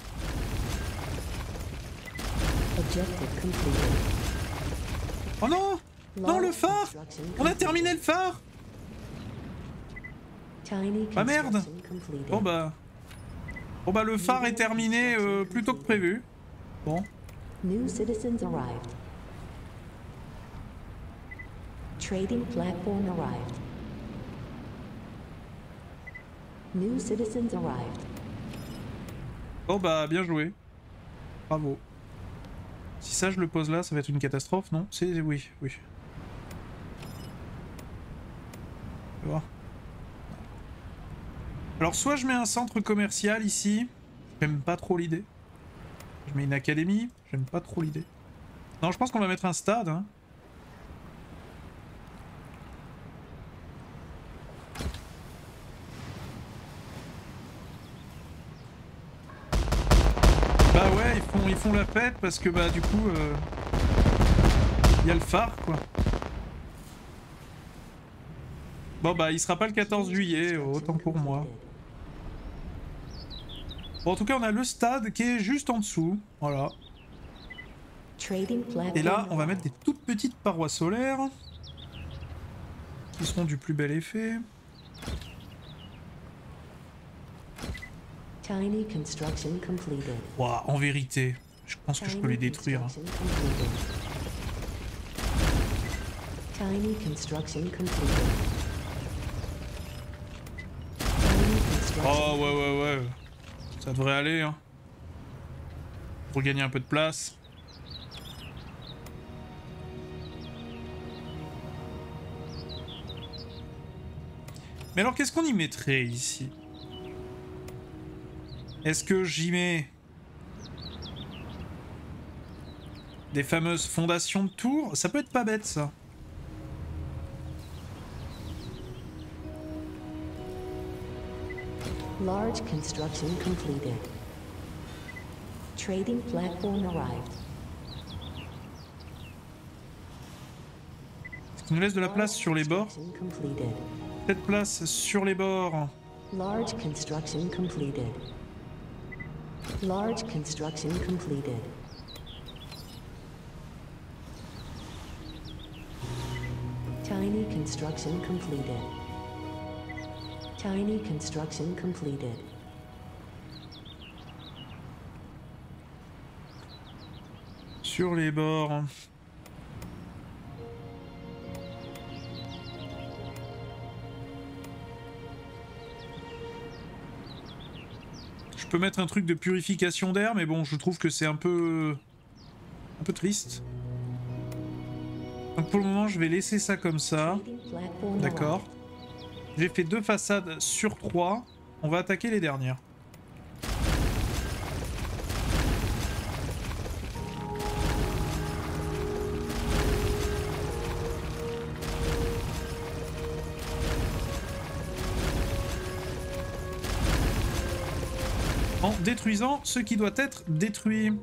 Oh non! Non, le phare! On a terminé le phare! Ah merde! Bon bah... Bon bah le phare est terminé euh, plus tôt que prévu. Bon. New citizens arrived. Trading platform arrived. New citizens arrived. Oh bah bien joué. Bravo. Si ça je le pose là, ça va être une catastrophe, non? C'est... oui, oui. On va voir. Alors soit je mets un centre commercial ici. J'aime pas trop l'idée. Je mets une académie. J'aime pas trop l'idée. Non, je pense qu'on va mettre un stade. Hein. Bah ouais, ils font, ils font la fête parce que bah du coup... Euh, il y a le phare quoi. Bon bah il sera pas le quatorze juillet, autant pour moi. Bon en tout cas on a le stade qui est juste en dessous, voilà. Et là on va mettre des toutes petites parois solaires. Qui seront du plus bel effet. Wow, en vérité, je pense que je peux les détruire. Tiny construction completed. Oh ouais ouais ouais, ça devrait aller hein. Pour gagner un peu de place. Mais alors qu'est-ce qu'on y mettrait ici? Est-ce que j'y mets des fameuses fondations de tours? Ça peut être pas bête ça. Large construction completed. Trading platform arrived. Ce qui nous laisse de la place sur les bords. Cette place sur les bords. Large construction completed. Large construction completed. Tiny construction completed. Tiny construction completed. Sur les bords. Je peux mettre un truc de purification d'air, mais bon, je trouve que c'est un peu... un peu triste. Donc pour le moment, je vais laisser ça comme ça. D'accord. J'ai fait deux façades sur trois. On va attaquer les dernières. En détruisant ce qui doit être détruit.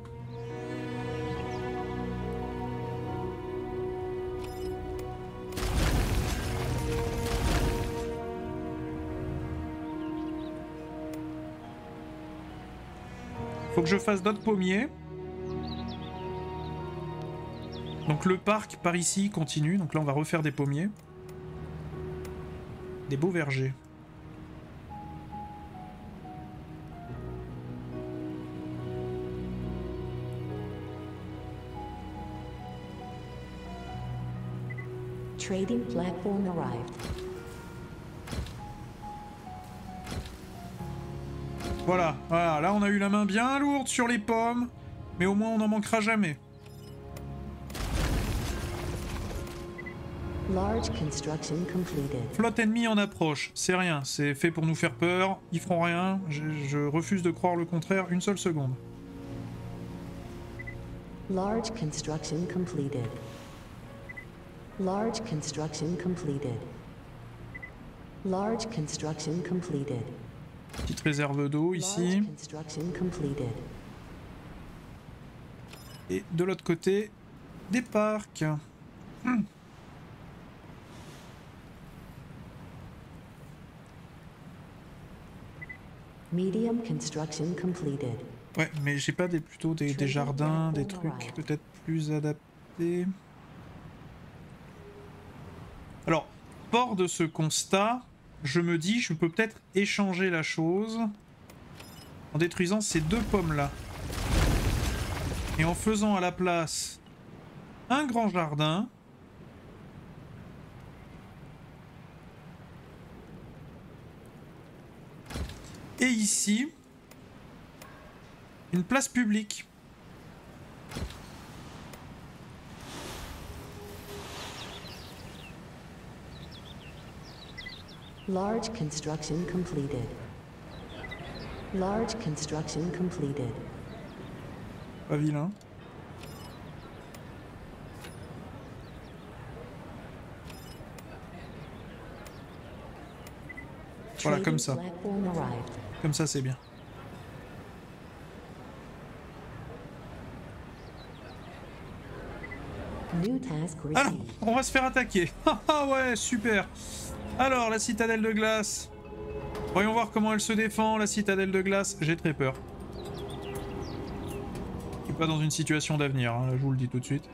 Faut que je fasse d'autres pommiers. Donc le parc par ici continue. Donc là on va refaire des pommiers. Des beaux vergers. Trading platform arrived. Voilà, voilà, là on a eu la main bien lourde sur les pommes, mais au moins on n'en manquera jamais. Large construction completed. Flotte ennemie en approche, c'est rien, c'est fait pour nous faire peur, ils feront rien, je, je refuse de croire le contraire une seule seconde. Large construction completed. Large construction completed. Large construction completed. Petite réserve d'eau ici. Et de l'autre côté, des parcs. Hmm. Medium construction completed. Ouais, mais j'ai pas des, plutôt des, des jardins, des trucs peut-être plus adaptés. Alors, fort de ce constat, je me dis, je peux peut-être échanger la chose en détruisant ces deux pommes-là. Et en faisant à la place un grand jardin. Et ici, une place publique. Large construction completed. Large construction completed. Pas vilain. Voilà, comme ça. Comme ça, c'est bien. Alors, on va se faire attaquer. Ah ouais, super. Alors, la citadelle de glace. Voyons voir comment elle se défend, la citadelle de glace. J'ai très peur. Je suis pas dans une situation d'avenir, hein, là, je vous le dis tout de suite.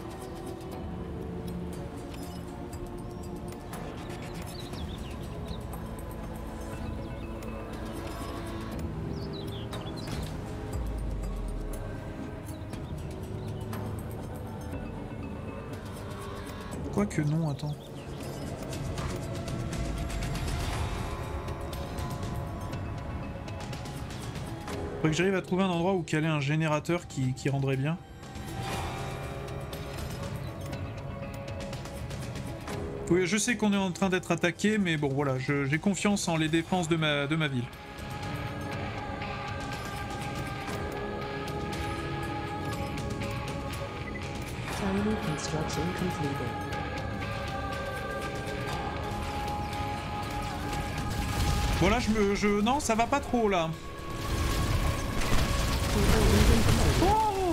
Quoique non, attends. Faudrait que j'arrive à trouver un endroit où caler un générateur qui, qui rendrait bien. Oui, je sais qu'on est en train d'être attaqué, mais bon voilà, j'ai confiance en les défenses de ma, de ma ville. Voilà, je me... Je, non, ça va pas trop là. Oh,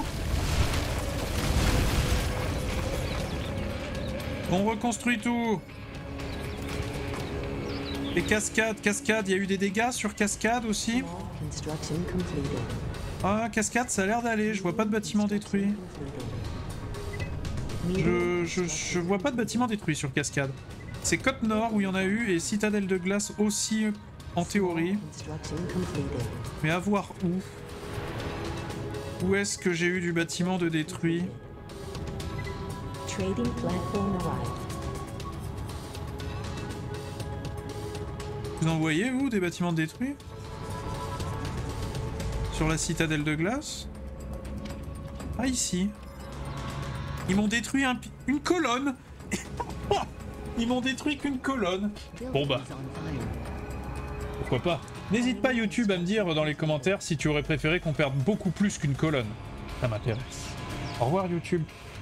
on reconstruit tout. Et cascade, cascade, il y a eu des dégâts sur cascade aussi. Ah, cascade, ça a l'air d'aller, je vois pas de bâtiment détruit. Je, je, je vois pas de bâtiment détruit sur cascade. C'est Côte Nord où il y en a eu et Citadelle de Glace aussi en théorie. Mais à voir où. Où est-ce que j'ai eu du bâtiment de détruit? Vous en voyez, vous, des bâtiments détruits? Sur la Citadelle de Glace? Ah, ici. Ils m'ont détruit un, une colonne. Ils m'ont détruit qu'une colonne. Bon bah. Pourquoi pas. N'hésite pas YouTube à me dire dans les commentaires si tu aurais préféré qu'on perde beaucoup plus qu'une colonne. Ça m'intéresse. Au revoir YouTube.